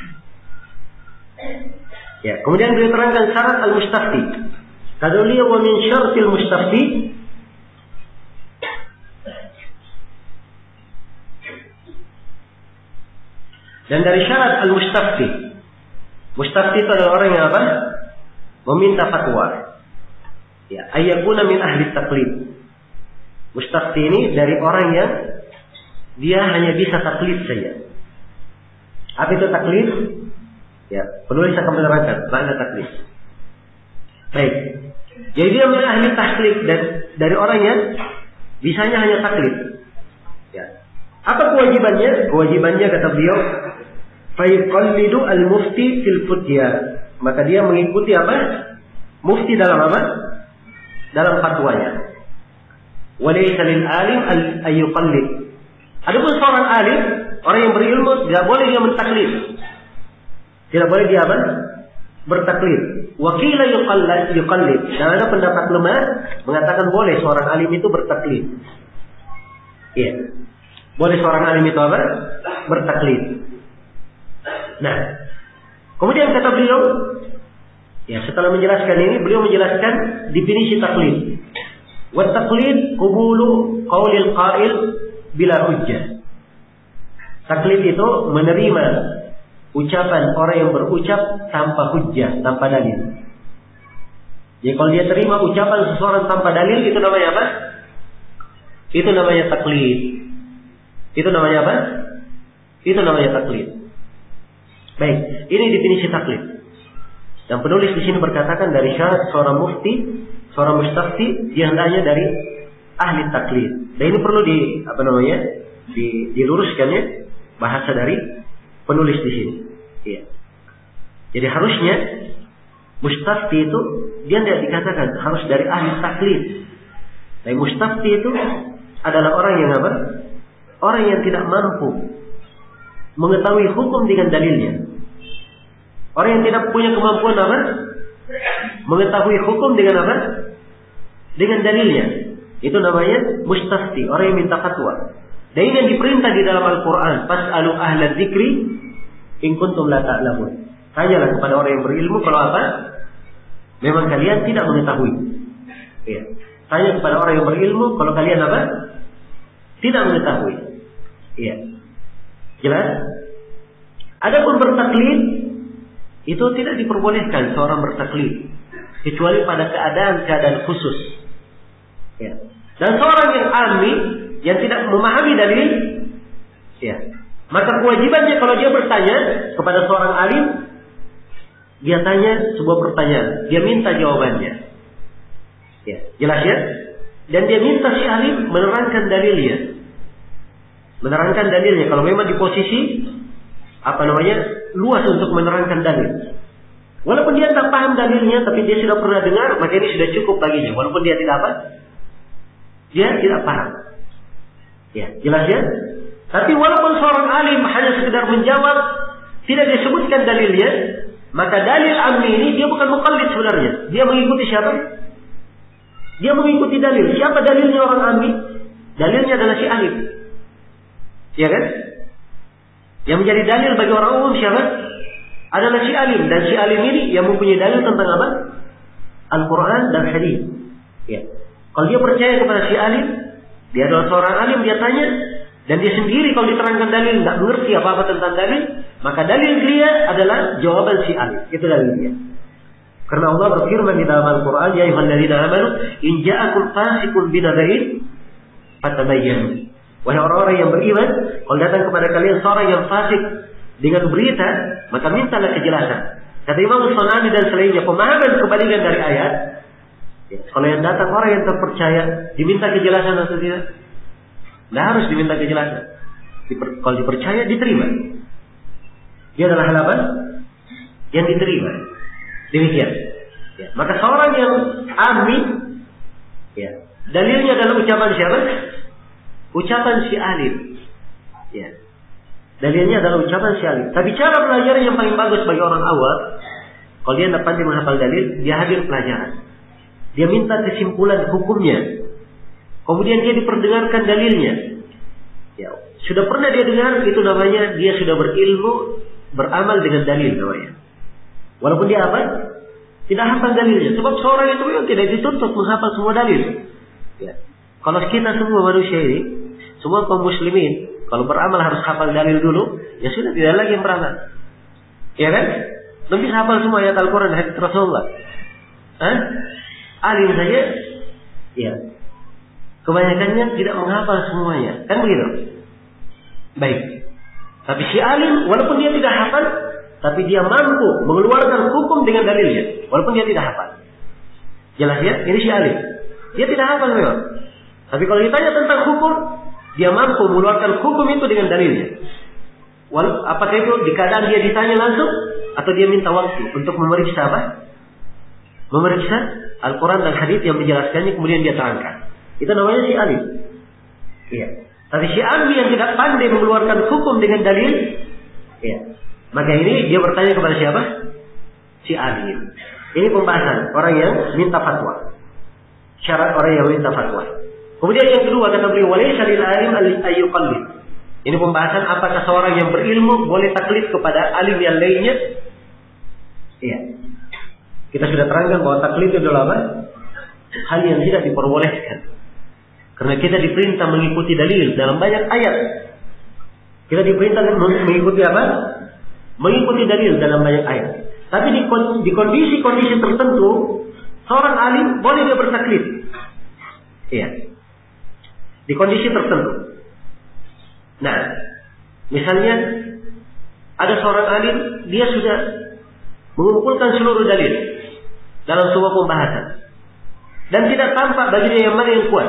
Ya, kemudian beliau terangkan syarat al-mustafti. Kata beliau wa min syartil mustafti dan dari syarat al-mustafti. Mustafti itu adalah orang yang apa? Meminta fatwa. Ya, ayyakuna min ahli taqlid. Mustafti ini dari orang yang dia hanya bisa taklid saja. Apa itu taklid? Ya, penulis akan menerangkan makna taklid. Baik. Jadi dia min ahli taklid dan dari orang yang bisanya hanya taklid. Ya. Apa kewajibannya? Kewajibannya kata beliau, fa yuqallidu al-mufti fil futya. Maka dia mengikuti apa? Mufti dalam apa? Dalam fatwanya. Walaysa lil alim ay yuqallid. Adapun seorang alim, orang yang berilmu tidak boleh dia mentaklid. Tidak boleh dia apa? Bertaklid. Wakila yuqallid, yuqallid. Dan ada pendapat lemah mengatakan boleh seorang alim itu bertaklid. Iya. Boleh seorang alim itu apa? Bertaklid. Nah, kemudian kata beliau, ya setelah menjelaskan ini, beliau menjelaskan definisi taklid. Wa taklid qubulu qaulil qail bila hujjah. Taklid itu menerima ucapan orang yang berucap tanpa hujjah, tanpa dalil. Jadi kalau dia terima ucapan seseorang tanpa dalil, itu namanya apa? Itu namanya taklid. Itu namanya apa? Itu namanya taklid. Baik, ini definisi taklid. Dan penulis di sini berkatakan dari syarat seorang mufti, seorang mustafti, dia hendaknya dari ahli taklid. Dan ini perlu di apa namanya? Di, diluruskan ya bahasa dari penulis di sini. Iya. Jadi harusnya mustafti itu dia tidak dikatakan harus dari ahli taklid. Tapi mustafti itu adalah orang yang apa? Orang yang tidak mampu mengetahui hukum dengan dalilnya. Orang yang tidak punya kemampuan apa? Mengetahui hukum dengan apa? Dengan dalilnya. Itu namanya mustafti, orang yang minta fatwa. Dan ini yang diperintah di dalam Al-Quran. Fas'alu ahla dzikri in kuntum la ta'lamun. Tanyalah kepada orang yang berilmu kalau apa? Memang kalian tidak mengetahui. Ya. Tanya kepada orang yang berilmu kalau kalian apa? Tidak mengetahui. Iya. Jelas? Adapun bertaklid itu tidak diperbolehkan seorang bertaklid kecuali pada keadaan-keadaan khusus. Ya. Dan seorang yang ammi yang tidak memahami dalil, ya, maka kewajibannya kalau dia bertanya kepada seorang alim, dia tanya sebuah pertanyaan, dia minta jawabannya. Ya, jelas ya? Dan dia minta si alim menerangkan dalilnya. Menerangkan dalilnya kalau memang di posisi apa namanya? Luas untuk menerangkan dalil. Walaupun dia tak paham dalilnya tapi dia sudah pernah dengar, maka ini sudah cukup baginya walaupun dia tidak apa? Dia tidak paham. Ya, jelas ya? Tapi walaupun seorang alim hanya sekedar menjawab, tidak disebutkan dalilnya, maka dalil ammi ini dia bukan muqallid sebenarnya. Dia mengikuti siapa? Dia mengikuti dalil. Siapa dalilnya orang ammi? Dalilnya adalah si alim. Ya kan? Yang menjadi dalil bagi orang umum siapa? Adalah si alim. Dan si alim ini yang mempunyai dalil tentang apa? Al-Quran dan hadis. Ya. Kalau dia percaya kepada si alim, Dia adalah seorang alim, dia tanya, dan dia sendiri kalau diterangkan dalil nggak mengerti apa-apa tentang dalil, maka dalil dia adalah jawaban si alim. Itu dalil dia. Karena Allah berfirman di dalam Al-Quran, ya ayyuhalladzina amanu in ja'akum fasiqun binaba'in fatabayyanu. Wahai orang-orang yang beriman, kalau datang kepada kalian seorang yang fasik dengan berita, maka mintalah kejelasan. Kata Imam As-Sanani dan selainnya, pemahaman kebalikan dari ayat. Ya, kalau yang datang orang yang terpercaya, diminta kejelasan atau tidak? Tidak harus diminta kejelasan. Diper, kalau dipercaya, diterima. Dia adalah hal apa? Yang diterima. Demikian. Ya, maka seorang yang amin, ya, dalilnya adalah ucapan siapa? Ucapan si alim. Ya. Dalilnya adalah ucapan si alim. Tapi cara belajar yang paling bagus bagi orang awam, kalau dia tidak pandai menghafal dalil, dia hadir pelajaran. Dia minta kesimpulan hukumnya. Kemudian dia diperdengarkan dalilnya. Ya, sudah pernah dia dengar, itu namanya dia sudah berilmu, beramal dengan dalil namanya. Walaupun dia apa? Tidak hafal dalilnya. Sebab seorang itu memang tidak dituntut menghafal semua dalil. Ya. Kalau kita semua manusia ini, semua kaum muslimin, kalau beramal harus hafal dalil dulu, ya sudah tidak lagi yang beramal. Ya kan? Nanti hafal semua ayat Al-Quran dan hadits Rasulullah. Hah? Alim saja, ya. Kebanyakannya tidak menghafal semuanya. Kan begitu? Baik. Tapi si alim, walaupun dia tidak hafal, tapi dia mampu mengeluarkan hukum dengan dalilnya. Walaupun dia tidak hafal. Jelas ya? Ini si alim. Dia tidak hafal memang. Tapi kalau ditanya tentang hukum, dia mampu mengeluarkan hukum itu dengan dalilnya. Walaupun apakah itu di keadaan dia ditanya langsung, atau dia minta waktu untuk memeriksa apa? Memeriksa Al-Quran dan hadits yang menjelaskannya, kemudian dia terangkan. Itu namanya si alim. Iya. Tapi si alim yang tidak pandai mengeluarkan hukum dengan dalil, iya. Maka ini dia bertanya kepada siapa? Si alim. Ini pembahasan orang yang minta fatwa. Syarat orang yang minta fatwa. Kemudian yang kedua kata beliau, walaysa lil alim ayyuqallid. Ini pembahasan apakah seorang yang berilmu boleh taklid kepada alim yang lainnya? Iya. Kita sudah terangkan bahwa taklid itu adalah apa? Hal yang tidak diperbolehkan. Karena kita diperintah mengikuti dalil dalam banyak ayat. Kita diperintah mengikuti apa? Mengikuti dalil dalam banyak ayat. Tapi di, di kondisi-kondisi tertentu, seorang alim boleh dia bertaklid. Iya. Di kondisi tertentu. Nah, misalnya ada seorang alim, dia sudah mengumpulkan seluruh dalil dalam sebuah pembahasan. Dan tidak tampak bagi dia yang mana yang kuat.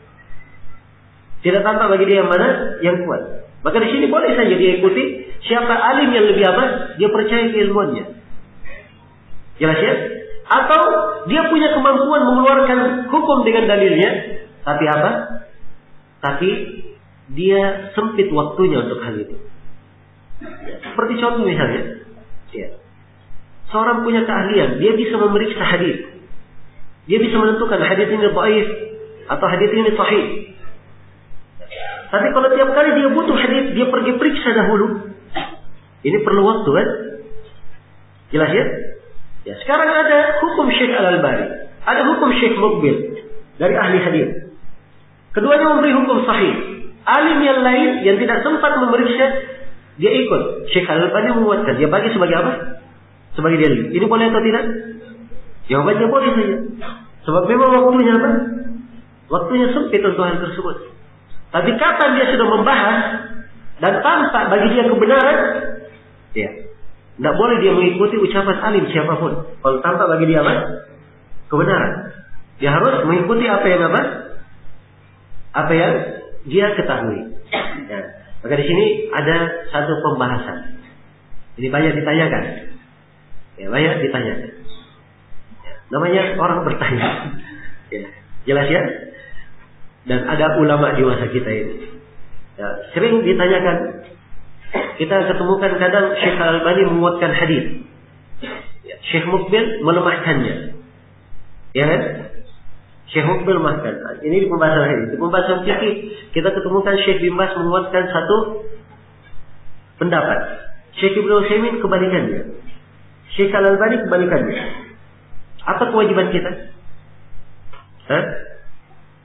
Tidak tampak bagi dia yang mana yang kuat. Maka di sini boleh saja dia ikuti siapa alim yang lebih apa? Dia percaya keilmuannya. Jelas ya? Atau dia punya kemampuan mengeluarkan hukum dengan dalilnya, tapi apa? Tapi dia sempit waktunya untuk hal itu. Ya, seperti contoh misalnya, ya. Seorang punya keahlian, dia bisa memeriksa hadis. Dia bisa menentukan hadis ini dhaif atau hadis ini sahih. Tapi kalau tiap kali dia butuh hadis, dia pergi periksa dahulu. Ini perlu waktu kan? Jelas ya? Ya, sekarang ada hukum Syekh Al-Albani, ada hukum Syekh Muqbil dari ahli hadis. Keduanya memberi hukum sahih. Alim yang lain yang tidak sempat memeriksa, dia ikut. Syekh Al-Albani menguatkan, dia bagi sebagai apa? Sebagai dalil. Ini boleh atau tidak? Jawabannya boleh saja. Sebab memang waktunya apa? Waktunya sempit untuk hal tersebut. Tapi kapan dia sudah membahas dan tampak bagi dia kebenaran, ya, tidak boleh dia mengikuti ucapan alim siapapun. Kalau tampak bagi dia apa? Kebenaran. Dia harus mengikuti apa yang apa? Apa yang dia ketahui. Ya. Maka di sini ada satu pembahasan. Ini banyak ditanyakan. Ya, banyak ditanyakan. Ya, namanya orang bertanya. Ya, jelas ya? Dan ada ulama di masa kita ini. Ya, sering ditanyakan. Kita ketemukan kadang Syekh Al-Albani menguatkan hadis. Ya, Syekh Muqbil melemahkannya. Ya kan? Syekh Muqbil melemahkan. Ini di pembahasan hadis. Di pembahasan fikih kita ketemukan Syekh bin Baz menguatkan satu pendapat. Syekh Ibnu Utsaimin kebalikannya. Syekh Al-Albani kebalikannya. Apa kewajiban kita? Hah?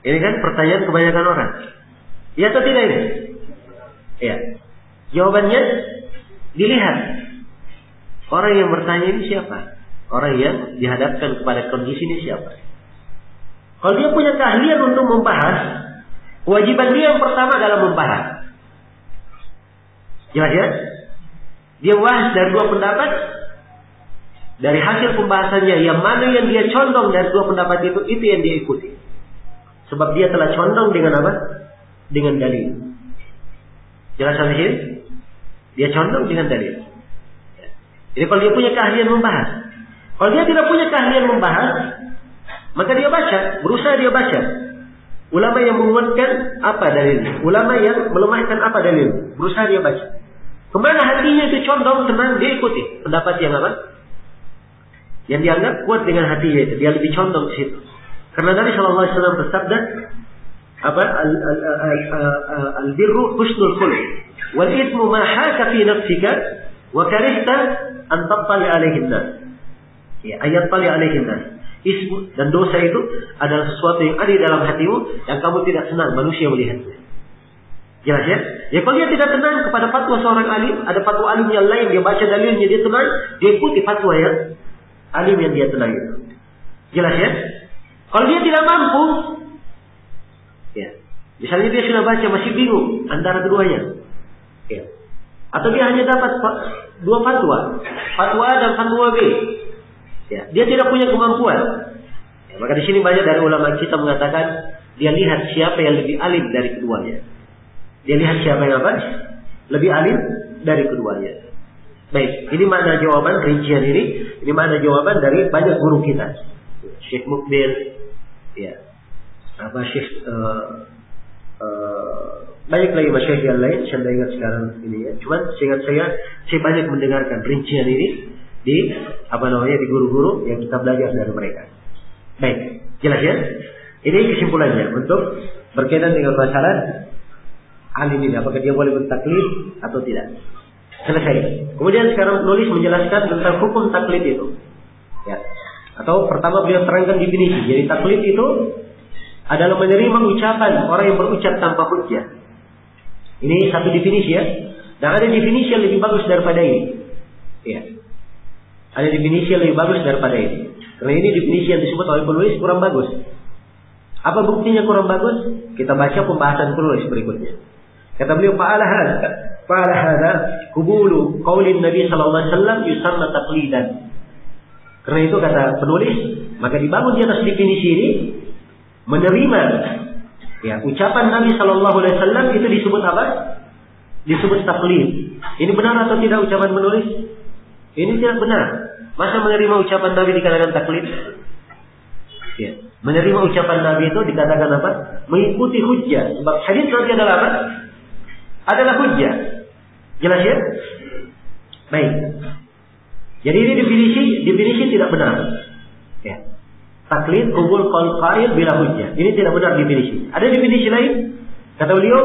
Ini kan pertanyaan kebanyakan orang. Ya atau tidak ini? Ya. Jawabannya dilihat. Orang yang bertanya ini siapa? Orang yang dihadapkan kepada kondisi ini siapa? Kalau dia punya keahlian untuk membahas, kewajiban dia yang pertama adalah membahas. Jelas ya? Dia bahas dari dua pendapat. Dari hasil pembahasannya, yang mana yang dia condong dari dua pendapat itu, itu yang dia ikuti. Sebab dia telah condong dengan apa? Dengan dalil. Jelas sampai sini? Dia condong dengan dalil. Jadi kalau dia punya keahlian membahas. Kalau dia tidak punya keahlian membahas, maka dia baca, berusaha dia baca. Ulama yang menguatkan apa dalilnya? Ulama yang melemahkan apa dalilnya? Berusaha dia baca. Kemana hatinya itu condong, tenang, dia ikuti pendapat yang apa? Yang dianggap kuat dengan hatinya itu, dia lebih condong ke situ. Karena Nabi Shallallahu Alaihi Wasallam bersabda, apa? Al-birru husnul khuluq, wal ithmu ma haka fi nafsika, wa karihta an tattali alaihin nas. Ya, ayat tali alaihin nas. Ismu dan dosa itu adalah sesuatu yang ada di dalam hatimu yang kamu tidak senang manusia melihatnya. Jelas ya? Ya kalau dia tidak tenang kepada fatwa seorang alim, ada fatwa alim yang lain, dia baca dalilnya, dia tenang, dia ikuti fatwa yang alim yang dia tenang itu. Jelas ya? Kalau dia tidak mampu, ya, misalnya dia sudah baca masih bingung antara keduanya, ya, atau dia hanya dapat dua fatwa, fatwa A dan fatwa B, ya, dia tidak punya kemampuan, ya, maka di sini banyak dari ulama kita mengatakan dia lihat siapa yang lebih alim dari keduanya, dia lihat siapa yang apa, lebih alim dari keduanya. Baik, ini makna jawaban rincian ini, ini makna jawaban dari banyak guru kita, Syekh Mukbil, ya, apa Syekh uh, uh, banyak lagi masyayikh yang lain, saya tidak ingat sekarang ini ya. Cuman seingat saya, saya banyak mendengarkan rincian ini di apa namanya di guru-guru yang kita belajar dari mereka. Baik, jelas ya? Ini kesimpulannya untuk berkaitan dengan masalah alim ini, apakah dia boleh bertaklid atau tidak. Selesai. Kemudian sekarang penulis menjelaskan tentang hukum taklid itu. Ya. Atau pertama beliau terangkan definisi. Jadi taklid itu adalah menerima ucapan orang yang berucap tanpa hujjah. Ini satu definisi ya. Dan ada definisi yang lebih bagus daripada ini. Ya. Ada definisi yang lebih bagus daripada ini. Karena ini definisi yang disebut oleh penulis kurang bagus. Apa buktinya kurang bagus? Kita baca pembahasan penulis berikutnya. Kata beliau, fa'ala hadza fa'ala hadza qubulu qaulin Nabi sallallahu alaihi wasallam yusamma taqlidan. Karena itu kata penulis, maka dibangun di atas definisi ini menerima ya ucapan Nabi sallallahu alaihi wasallam itu disebut apa? Disebut taklid. Ini benar atau tidak ucapan penulis? Ini tidak benar. Masa menerima ucapan Nabi dikatakan taklid? Ya. Menerima ucapan Nabi itu dikatakan apa? Mengikuti hujjah. Sebab hadis Nabi adalah apa? Adalah hujjah. Jelas ya? Baik. Jadi ini definisi definisi tidak benar. Ya. Taklid qubul qaul qail bila hujjah. Ini tidak benar definisi. Ada definisi lain? Kata beliau,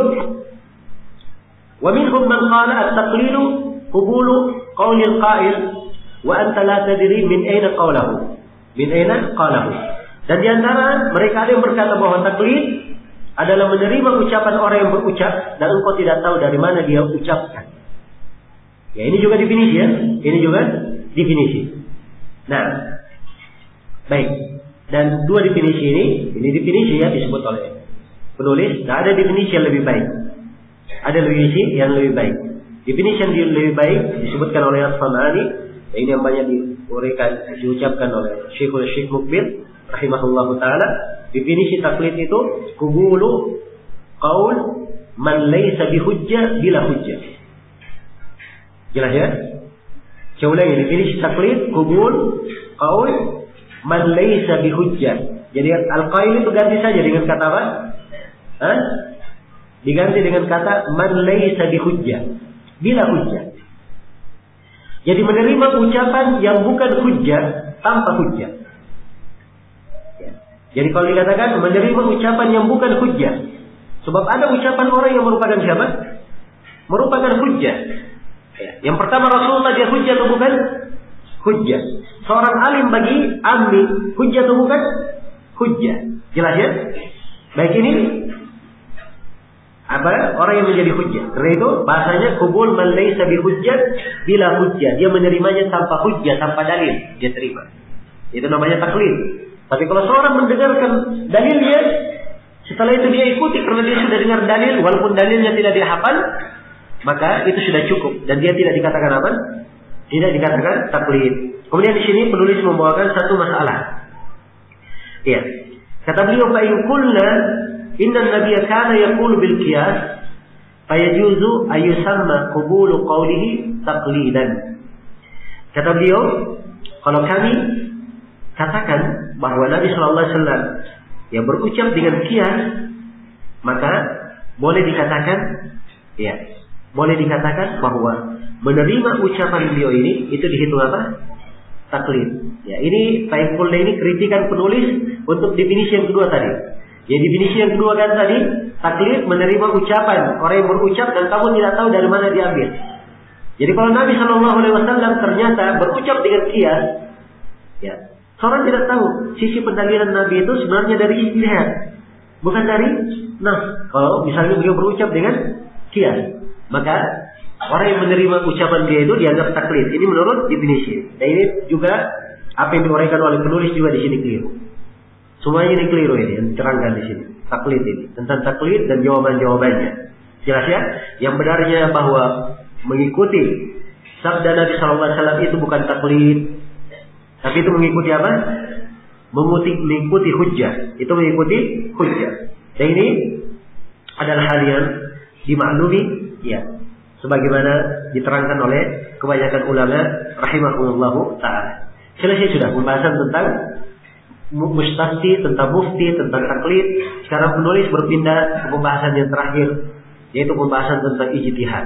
wa minhum man qala at-taqlidu qubulu qaulil qail wa anta la tadri min ayna qawlahu. Min ayna qalahu. Dan di antara mereka ada yang berkata bahwa taklid adalah menerima ucapan orang yang berucap dan engkau tidak tahu dari mana dia ucapkan. Ya, ini juga definisi ya. Ini juga definisi. Nah, baik. Dan dua definisi ini, ini definisi ya disebut oleh penulis. Dan ada definisi yang lebih baik. Ada definisi yang lebih baik. Definisi yang lebih baik disebutkan oleh As-Sam'ani. Ini yang banyak diuraikan, diucapkan oleh Syekhul Syekh Mukbil rahimahullahu taala. Definisi taklid itu qubulu qaul man laysa bihujjah bila hujjah. Jelas ya? Saya ulangi, definisi taklid qubul qaul man laysa bihujjah. Jadi al-qail itu ganti saja dengan kata apa? Hah? Diganti dengan kata man laysa bihujjah, bila hujjah. Jadi menerima ucapan yang bukan hujjah tanpa hujjah. Jadi kalau dikatakan menerima ucapan yang bukan hujjah, sebab ada ucapan orang yang merupakan siapa? Merupakan hujjah. Ya. Yang pertama Rasulullah dia hujjah atau bukan? Hujjah. Seorang alim bagi ammi hujjah atau bukan? Hujjah. Jelas ya? Baik, ini apa? Orang yang menjadi hujjah. Karena itu bahasanya kubul man laysa bi hujjah bila hujjah. Dia menerimanya tanpa hujjah, tanpa dalil, dia terima. Itu namanya taklid. Tapi kalau seorang mendengarkan dalilnya, setelah itu dia ikuti karena dia sudah dengar dalil, walaupun dalilnya tidak dihafal, maka itu sudah cukup dan dia tidak dikatakan apa? Tidak dikatakan taklid. Kemudian di sini penulis membawakan satu masalah. Ya. Kata beliau, fa in qulna inna an-nabiyya kana yaqulu bil qiyas fayajuzu ay yusamma qabulu qawlihi taqlidan. Kata beliau, kalau kami katakan bahwa Nabi sallallahu alaihi wasallam yang berucap dengan qiyas, maka boleh dikatakan ya, boleh dikatakan bahwa menerima ucapan beliau ini itu dihitung apa? Taklid. Ya, ini Taifullah ini kritikan penulis untuk definisi yang kedua tadi. Ya, definisi yang kedua kan tadi, taklid menerima ucapan orang yang berucap dan kamu tidak tahu dari mana diambil. Jadi kalau Nabi Shallallahu Alaihi Wasallam ternyata berucap dengan qiyas, ya, seorang tidak tahu sisi pendalilan Nabi itu sebenarnya dari ijtihad, bukan dari nas. Kalau misalnya beliau berucap dengan qiyas, maka orang yang menerima ucapan dia itu dianggap taklid. Ini menurut definisi. Dan ini juga apa yang diuraikan oleh penulis juga di sini keliru. Semuanya ini keliru ini yang diterangkan di sini. Taklid ini tentang taklid dan jawaban-jawabannya. Jelas ya? Yang benarnya bahwa mengikuti sabda Nabi Sallallahu Alaihi Wasallam itu bukan taklid, tapi itu mengikuti apa? Mengikuti, mengikuti hujjah. Itu mengikuti hujjah. Dan ini adalah hal yang dimaklumi, ya, sebagaimana diterangkan oleh kebanyakan ulama rahimahumullahu ta'ala. Selesai sudah pembahasan tentang mustafti, tentang mufti, tentang taklid. Sekarang penulis berpindah ke pembahasan yang terakhir, yaitu pembahasan tentang ijtihad.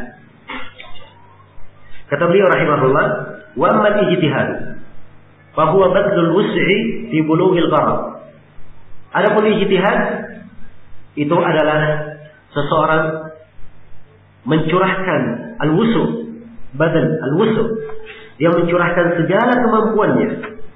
Kata beliau rahimahullah, wa ammal ijtihad fa huwa badlul wus'i fi bulughil gharad. Adapun ijtihad itu adalah seseorang mencurahkan al-wusu, badal al-wusu. Dia mencurahkan segala kemampuannya,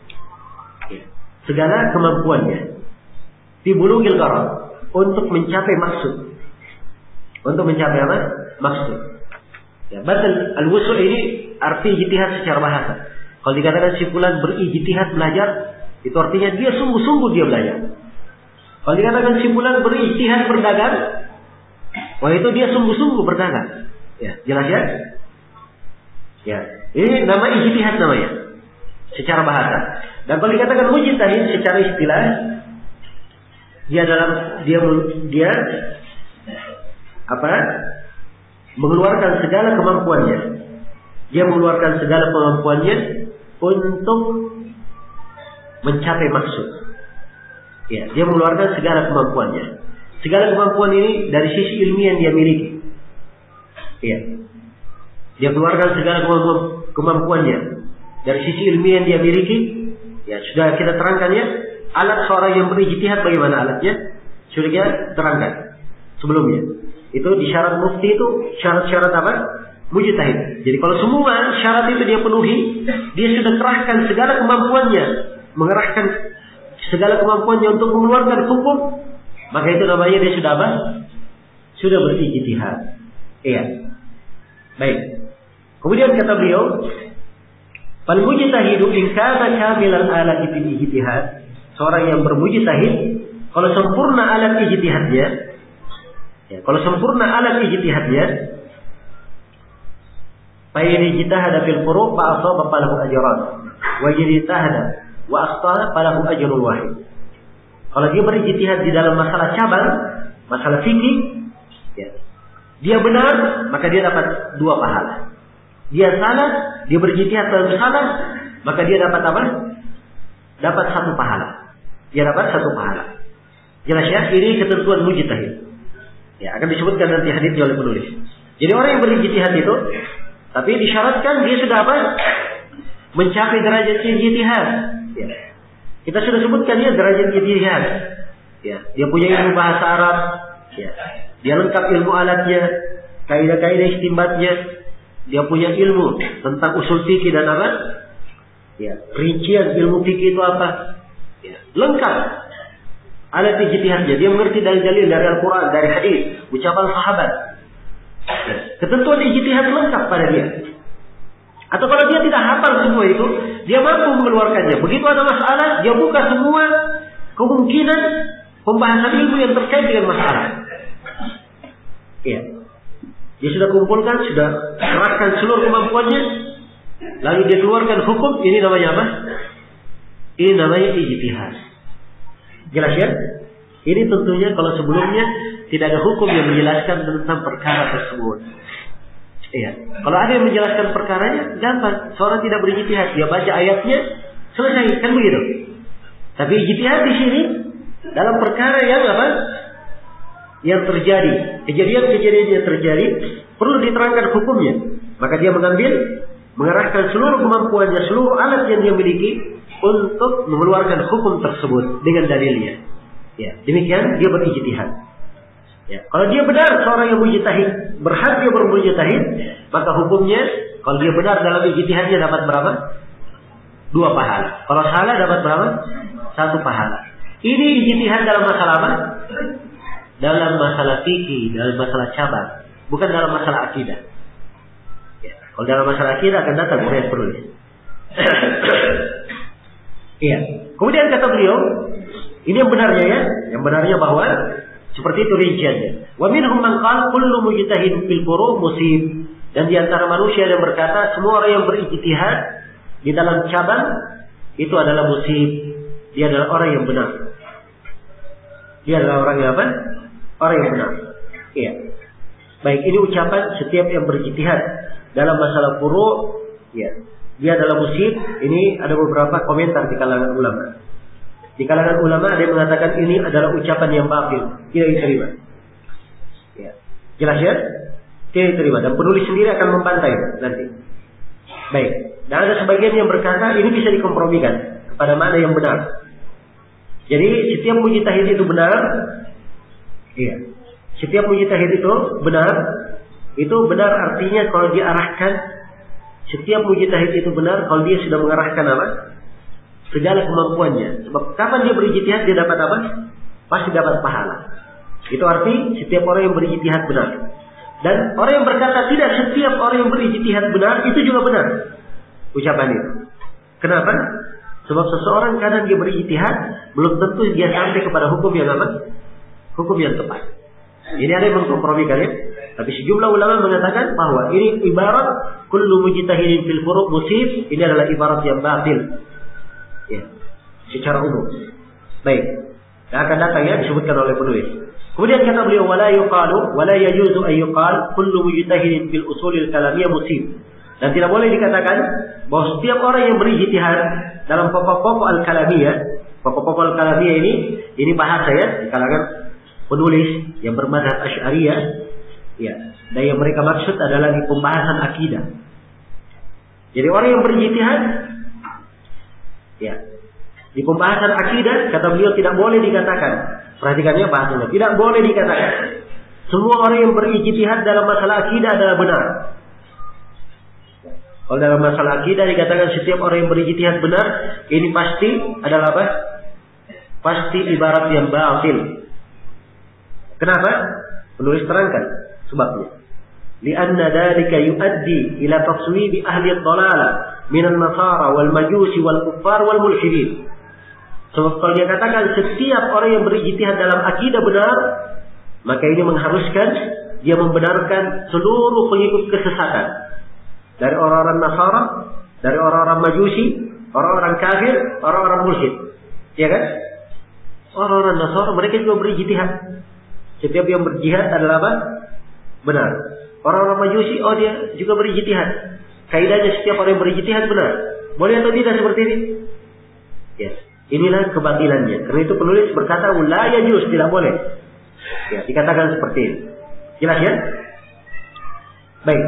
segala kemampuannya di bulughil gharad untuk mencapai maksud. Untuk mencapai apa? Maksud. Ya, badal al-wusu ini arti ijtihad secara bahasa. Kalau dikatakan si fulan berijtihad belajar, itu artinya dia sungguh-sungguh dia belajar. Kalau dikatakan si fulan berijtihad berdagang, wah itu dia sungguh-sungguh berdagang. Ya, jelas ya? Ya, ini nama ijtihad namanya secara bahasa. Dan kalau dikatakan mujtahid secara istilah, dia dalam dia dia apa? Mengeluarkan segala kemampuannya. Dia mengeluarkan segala kemampuannya untuk mencapai maksud. Ya, dia mengeluarkan segala kemampuannya. Segala kemampuan ini dari sisi ilmiah yang dia miliki. Ya. Dia keluarkan segala kemampuannya dari sisi ilmiah yang dia miliki. Ya, sudah kita terangkan ya. Alat seorang yang berijtihad bagaimana alatnya? Sudah kita terangkan sebelumnya. Itu di syarat mufti itu syarat-syarat apa? Mujtahid. Jadi kalau semua syarat itu dia penuhi, dia sudah kerahkan segala kemampuannya, mengerahkan segala kemampuannya untuk mengeluarkan hukum, maka itu namanya dia sudah apa? Sudah berijtihad. Iya. Baik. Kemudian kata beliau, "Fal mujtahidu in kana kamilan ala ijtihad." Seorang yang bermujtahid kalau sempurna alat ijtihadnya, ya, kalau sempurna alat ijtihadnya, fa in ijtahada fil furu' fa asaba falahu ajran, wa in ijtahada wa akhta falahu ajrun wahid. Kalau dia berijtihad di dalam masalah cabang, masalah fikih, ya, dia benar, maka dia dapat dua pahala. Dia salah, dia berijtihad dalam salah, maka dia dapat apa? Dapat satu pahala. Dia dapat satu pahala. Jelas ya, ini ketentuan mujtahid. Ya, akan disebutkan nanti hadisnya oleh penulis. Jadi orang yang berijtihad itu, tapi disyaratkan dia sudah apa? Mencapai derajat ijtihad. Ya. Kita sudah sebutkan ya derajat ijtihad. Ya, dia punya ilmu bahasa Arab. Ya. Dia lengkap ilmu alatnya, kaidah-kaidah istinbatnya. Dia punya ilmu tentang usul fikih dan apa? Ya, rincian ilmu fikih itu apa? Ya, lengkap. alat ijtihadnya. Dia mengerti dari dalil, dari Al-Quran, dari hadis, ucapan sahabat. Ketentuan ijtihad lengkap pada dia. Atau kalau dia tidak hafal semua itu, dia mampu mengeluarkannya. Begitu ada masalah, dia buka semua kemungkinan pembahasan ilmu yang terkait dengan masalah. Iya. Dia sudah kumpulkan, sudah kerahkan seluruh kemampuannya, lalu dia keluarkan hukum. Ini namanya apa? Ini namanya ijtihad. Jelas ya? Ini tentunya kalau sebelumnya tidak ada hukum yang menjelaskan tentang perkara tersebut. Iya. Kalau ada yang menjelaskan perkaranya, gampang. Seorang tidak berijtihad, dia baca ayatnya, selesai, kan begitu. Tapi ijtihad di sini dalam perkara yang apa? Yang terjadi, kejadian-kejadian yang terjadi perlu diterangkan hukumnya. Maka dia mengambil, mengerahkan seluruh kemampuannya, seluruh alat yang dia miliki untuk mengeluarkan hukum tersebut dengan dalilnya. Ya, demikian dia berijtihad. Ya, kalau dia benar seorang yang mujtahid, berhak dia bermujtahid, maka hukumnya kalau dia benar dalam ijtihadnya dapat berapa? Dua pahala. Kalau salah dapat berapa? Satu pahala. Ini ijtihad dalam masalah apa? Dalam masalah fikih, dalam masalah cabang, bukan dalam masalah akidah. Ya, kalau dalam masalah akidah akan datang saya perlu. Iya. Kemudian kata beliau, ini yang benarnya ya, yang benarnya bahwa seperti itu rinciannya. Wa minhum man qala kullu mujtahid fil furu' musib. Dan di antara manusia yang berkata semua orang yang berijtihad di dalam cabang itu adalah musib. Dia adalah orang yang benar. Dia adalah orang yang apa? Orang yang benar. Iya. Baik, ini ucapan setiap yang berijtihad dalam masalah furu', ya. Dia adalah musib. Ini ada beberapa komentar di kalangan ulama. Di kalangan ulama ada yang mengatakan ini adalah ucapan yang batil, tidak diterima. Ya. Jelas ya? Tidak diterima. Dan penulis sendiri akan membantai nanti. Baik. Dan ada sebagian yang berkata ini bisa dikompromikan kepada mana yang benar. Jadi setiap mujtahid itu benar. Iya. Setiap mujtahid itu benar. Itu benar artinya kalau diarahkan. Setiap mujtahid itu benar kalau dia sudah mengarahkan apa? Segala kemampuannya. Sebab kapan dia berijtihad dia dapat apa? Pasti dapat pahala. Itu arti setiap orang yang berijtihad benar. Dan orang yang berkata tidak setiap orang yang berijtihad benar itu juga benar. Ucapan itu. Kenapa? Sebab seseorang kadang dia berijtihad belum tentu dia sampai kepada hukum yang apa? Hukum yang tepat. Ini ada yang mengkompromikan ya. Tapi sejumlah ulama mengatakan bahwa ini ibarat kullu mujtahidin fil furu' musib. Ini adalah ibarat yang batil. Ya, secara umum. Baik. Dan akan datang ya disebutkan oleh penulis. Kemudian kata beliau wala yuqalu wala yajuzu ay yuqal kullu mujtahidin fil usulil kalamiyah musib. Dan tidak boleh dikatakan bahwa setiap orang yang berijtihad dalam pokok-pokok al-kalamiyah, pokok-pokok al-kalamiyah ini ini bahasa ya di kalangan penulis yang bermadzhab Asy'ariyah, ya. Dan yang mereka maksud adalah di pembahasan akidah. Jadi orang yang berijtihad ya. Di pembahasan akidah kata beliau tidak boleh dikatakan. Perhatikannya bahasanya. Tidak boleh dikatakan semua orang yang berijtihad dalam masalah akidah adalah benar. Kalau dalam masalah akidah dikatakan setiap orang yang berijtihad benar, ini pasti adalah apa? Pasti ibarat yang batil. Kenapa? Penulis terangkan sebabnya. Lianna dzalika yuaddi ila taswibi ahli ad-dhalalah min an-nasara wal majusi wal kuffar wal mulhidin. Sebab kalau dia katakan setiap orang yang berijtihad dalam akidah benar, maka ini mengharuskan dia membenarkan seluruh pengikut kesesatan. Dari orang-orang Nasara, dari orang-orang Majusi, orang-orang kafir, orang-orang mulhid. Ya kan? Orang-orang Nasara mereka juga berijtihad. Setiap yang berjihad adalah apa? Benar. Orang-orang Majusi, oh dia juga berijtihad. Kaidahnya setiap orang yang berijtihad benar. Boleh atau tidak seperti ini? Ya. Inilah kebatilannya. Karena itu penulis berkata la yajuz, tidak boleh. Ya, dikatakan seperti ini. Jelas ya? Baik.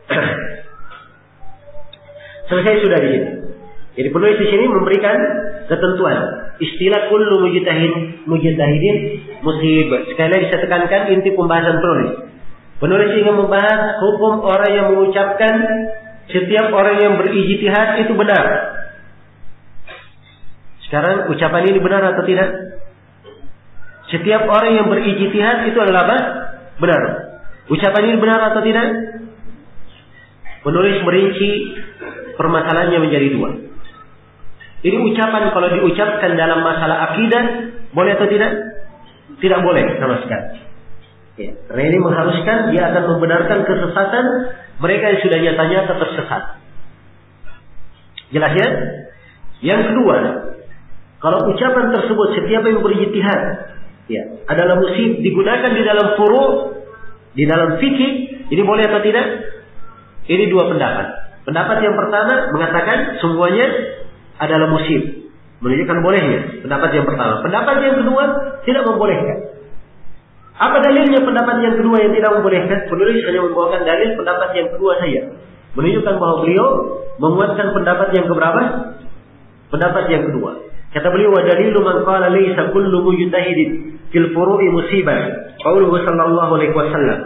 Selesai sudah di sini. Jadi penulis di sini memberikan ketentuan. Istilah kullu mujtahid mujtahidin musib. Sekali lagi saya tekankan inti pembahasan penulis. Penulis ingin membahas hukum orang yang mengucapkan setiap orang yang berijtihad itu benar. Sekarang ucapan ini benar atau tidak? setiap orang yang berijtihad itu adalah apa? Benar. Ucapan ini benar atau tidak? Penulis merinci permasalahannya menjadi dua. Ini ucapan kalau diucapkan dalam masalah akidah boleh atau tidak? Tidak boleh sama sekali. Ya, karena ini mengharuskan dia akan membenarkan kesesatan mereka yang sudah nyata-nyata tersesat. Jelas ya? Yang kedua, kalau ucapan tersebut setiap yang berijtihad ya, adalah musib digunakan di dalam furu', di dalam fikih, ini boleh atau tidak? Ini dua pendapat. Pendapat yang pertama mengatakan semuanya adalah musib, menunjukkan bolehnya. Pendapat yang pertama. Pendapat yang kedua tidak membolehkan. Apa dalilnya pendapat yang kedua yang tidak membolehkan? Penulis hanya membawakan dalil pendapat yang kedua saja, menunjukkan bahwa beliau menguatkan pendapat yang keberapa? Pendapat yang kedua. Kata beliau, wa dalilu man qala laysa kullu mujtahidin fil furu'i musibah. Qauluhu sallallahu alaihi wasallam.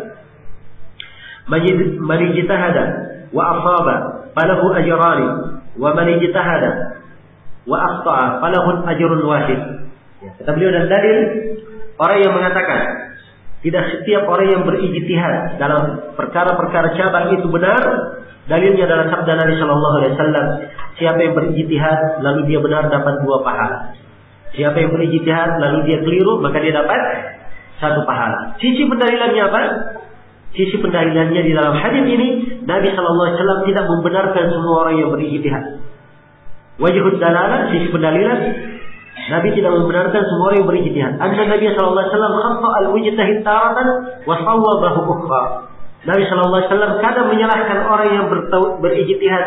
Man ijtahada wa asaba falahu ajrani wa man ijtahada wa akhta'a falahu ajrun wahid. Ya, kata beliau, dan dalil orang yang mengatakan tidak setiap orang yang berijtihad dalam perkara-perkara cabang itu benar, dalilnya adalah sabda Nabi sallallahu alaihi wasallam, siapa yang berijtihad lalu dia benar dapat dua pahala. Siapa yang berijtihad lalu dia keliru maka dia dapat satu pahala. Sisi pendalilannya apa? Sisi pendalilannya di dalam hadis ini Nabi sallallahu alaihi wasallam tidak membenarkan semua orang yang berijtihad. Wajhud dalalah, sisi pendalilan, Nabi tidak membenarkan semua orang yang berijtihad. Anna Nabi sallallahu alaihi wasallam khata al-mujtahid taratan wa sawwabahu ukhra. Nabi sallallahu alaihi wasallam kadang menyalahkan orang yang berijtihad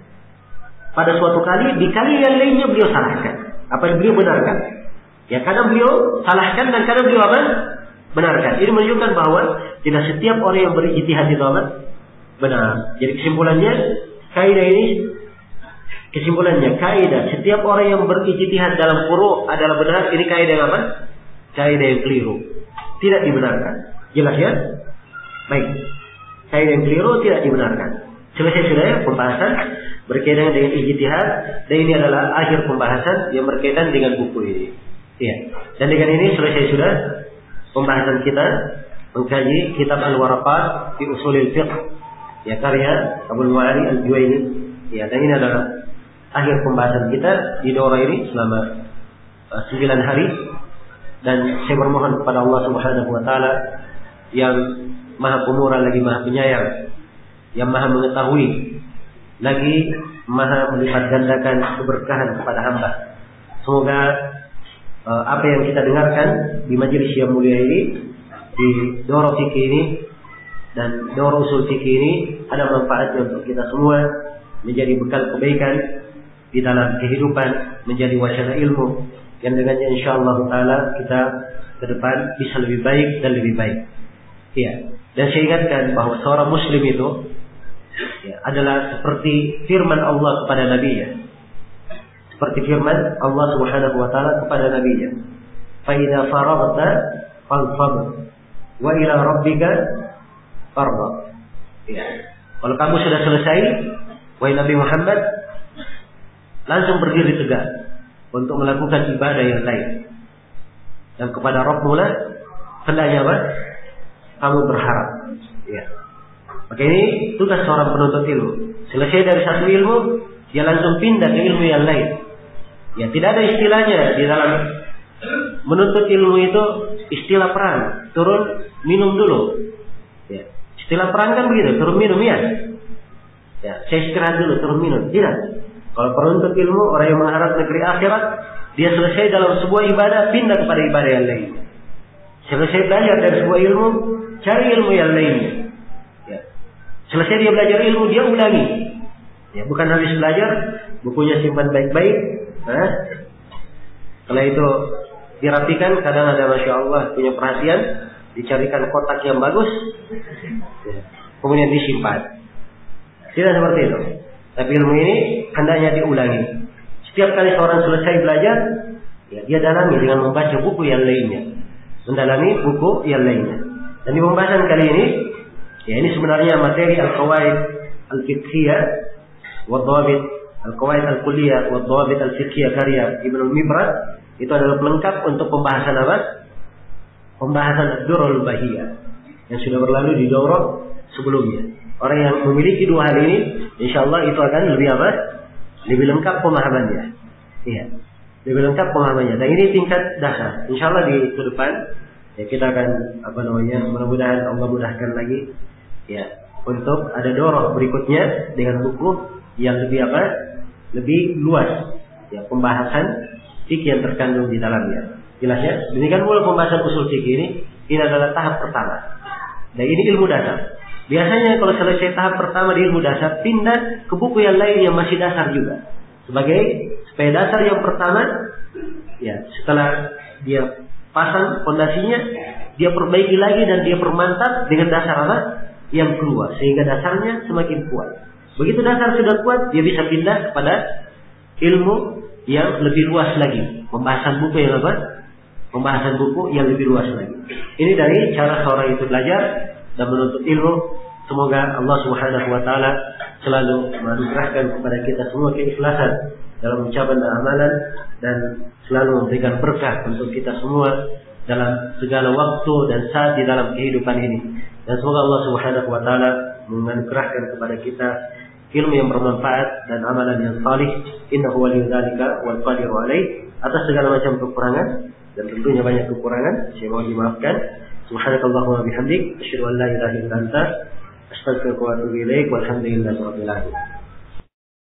pada suatu kali, di kali yang lainnya beliau salahkan. Apa yang beliau benarkan? Ya, kadang beliau salahkan dan kadang beliau apa? Benarkan. Ini menunjukkan bahwa tidak setiap orang yang berijtihad itu apa? Benar. Jadi kesimpulannya, kaidah ini kesimpulannya kaidah setiap orang yang berijtihad dalam furu' adalah benar. Ini kaidah yang apa? Kaidah yang keliru. Tidak dibenarkan. Jelas ya? Baik. Kaidah yang keliru tidak dibenarkan. Selesai sudah ya pembahasan berkaitan dengan ijtihad, dan ini adalah akhir pembahasan yang berkaitan dengan buku ini. Iya. Dan dengan ini selesai sudah pembahasan kita mengkaji kitab Al-Waraqat fi Ushulil Fiqh, ya, karya Abdul Mu'ali Al-Juwaini. Ya, dan ini adalah akhir pembahasan kita di daurah ini selama uh, sembilan hari. Dan saya bermohon kepada Allah Subhanahu wa taala yang Maha Pemurah lagi Maha Penyayang, yang Maha Mengetahui lagi Maha melipat gandakan keberkahan kepada hamba. Semoga uh, apa yang kita dengarkan di majelis yang mulia ini, di daurah fikih ini dan daurah usul fikih ini ada manfaatnya untuk kita semua, menjadi bekal kebaikan di dalam kehidupan, menjadi wacana ilmu yang dengannya insyaallah taala kita ke depan bisa lebih baik dan lebih baik. Iya. Dan saya ingatkan bahwa seorang muslim itu ya, adalah seperti firman Allah kepada Nabi-Nya. Seperti firman Allah Subhanahu wa taala kepada Nabi-Nya. Fa idza faraghta fanfad wa ila rabbika farghab. Ya. Kalau kamu sudah selesai, wahai Nabi Muhammad, langsung berdiri tegak untuk melakukan ibadah yang lain. Dan kepada Rabbmu lah hendaknya apa? Kamu berharap. Ya. Maka ini tugas seorang penuntut ilmu. Selesai dari satu ilmu, dia langsung pindah ke ilmu yang lain. Ya, tidak ada istilahnya di dalam menuntut ilmu itu istilah perang. Turun minum dulu. Ya. Istilah perang kan begitu, turun minum ya. Ya, saya istirahat dulu, turun minum. Tidak. Kalau penuntut ilmu, orang yang mengharap negeri akhirat, dia selesai dalam sebuah ibadah, pindah kepada ibadah yang lain. Selesai belajar dari sebuah ilmu, cari ilmu yang lainnya. Ya. Selesai dia belajar ilmu, dia ulangi. Ya, bukan habis belajar, bukunya simpan baik-baik. Nah, setelah itu dirapikan, kadang ada Masya Allah punya perhatian, dicarikan kotak yang bagus, ya, kemudian disimpan. Tidak seperti itu. Tapi ilmu ini hendaknya diulangi. Setiap kali seorang selesai belajar, ya, dia dalami dengan membaca buku yang lainnya. Mendalami buku yang lainnya. Dan di pembahasan kali ini, ya, ini sebenarnya materi al-qawaid al-fiqhiyah wa dhawabit al-qawaid al-kulliyah wa dhawabit al-fiqhiyah karya Ibnu Mibrad. Itu adalah pelengkap untuk pembahasan apa? pembahasan ad-durrul bahiyah yang sudah berlalu di daurah sebelumnya. Orang yang memiliki dua hal ini, insya Allah itu akan lebih apa? Lebih lengkap pemahamannya. Iya, lebih lengkap pemahamannya. Dan ini tingkat dasar. Insya Allah di ke depan ya kita akan apa namanya, mudah-mudahan Allah mudahkan lagi ya untuk ada daurah berikutnya dengan buku yang lebih apa? Lebih luas ya pembahasan fikih yang terkandung di dalamnya. Jelas ya? Demikian pula pembahasan usul fikih ini, ini adalah tahap pertama. Dan ini ilmu dasar. Biasanya kalau selesai tahap pertama di ilmu dasar, pindah ke buku yang lain yang masih dasar juga. Sebagai supaya dasar yang pertama, ya setelah dia pasang fondasinya, dia perbaiki lagi dan dia permantap dengan dasar apa? Yang kedua, sehingga dasarnya semakin kuat. Begitu dasar sudah kuat, dia bisa pindah kepada ilmu yang lebih luas lagi. Pembahasan buku yang apa? Pembahasan buku yang lebih luas lagi. Ini dari cara seorang itu belajar dan menuntut ilmu. Semoga Allah Subhanahu wa taala selalu menganugerahkan kepada kita semua keikhlasan dalam ucapan dan amalan, dan selalu memberikan berkah untuk kita semua dalam segala waktu dan saat di dalam kehidupan ini. Dan semoga Allah Subhanahu wa taala menganugerahkan kepada kita ilmu yang bermanfaat dan amalan yang salih. Innahu waliyyu dzalika wal qadiru alaih. Atas segala macam kekurangan, dan tentunya banyak kekurangan, saya mohon dimaafkan. Subhanakallahumma bihamdik, asyhadu an la ilaha illa anta, astaghfiruka wa atubu ilaik, walhamdulillahi rabbil alamin.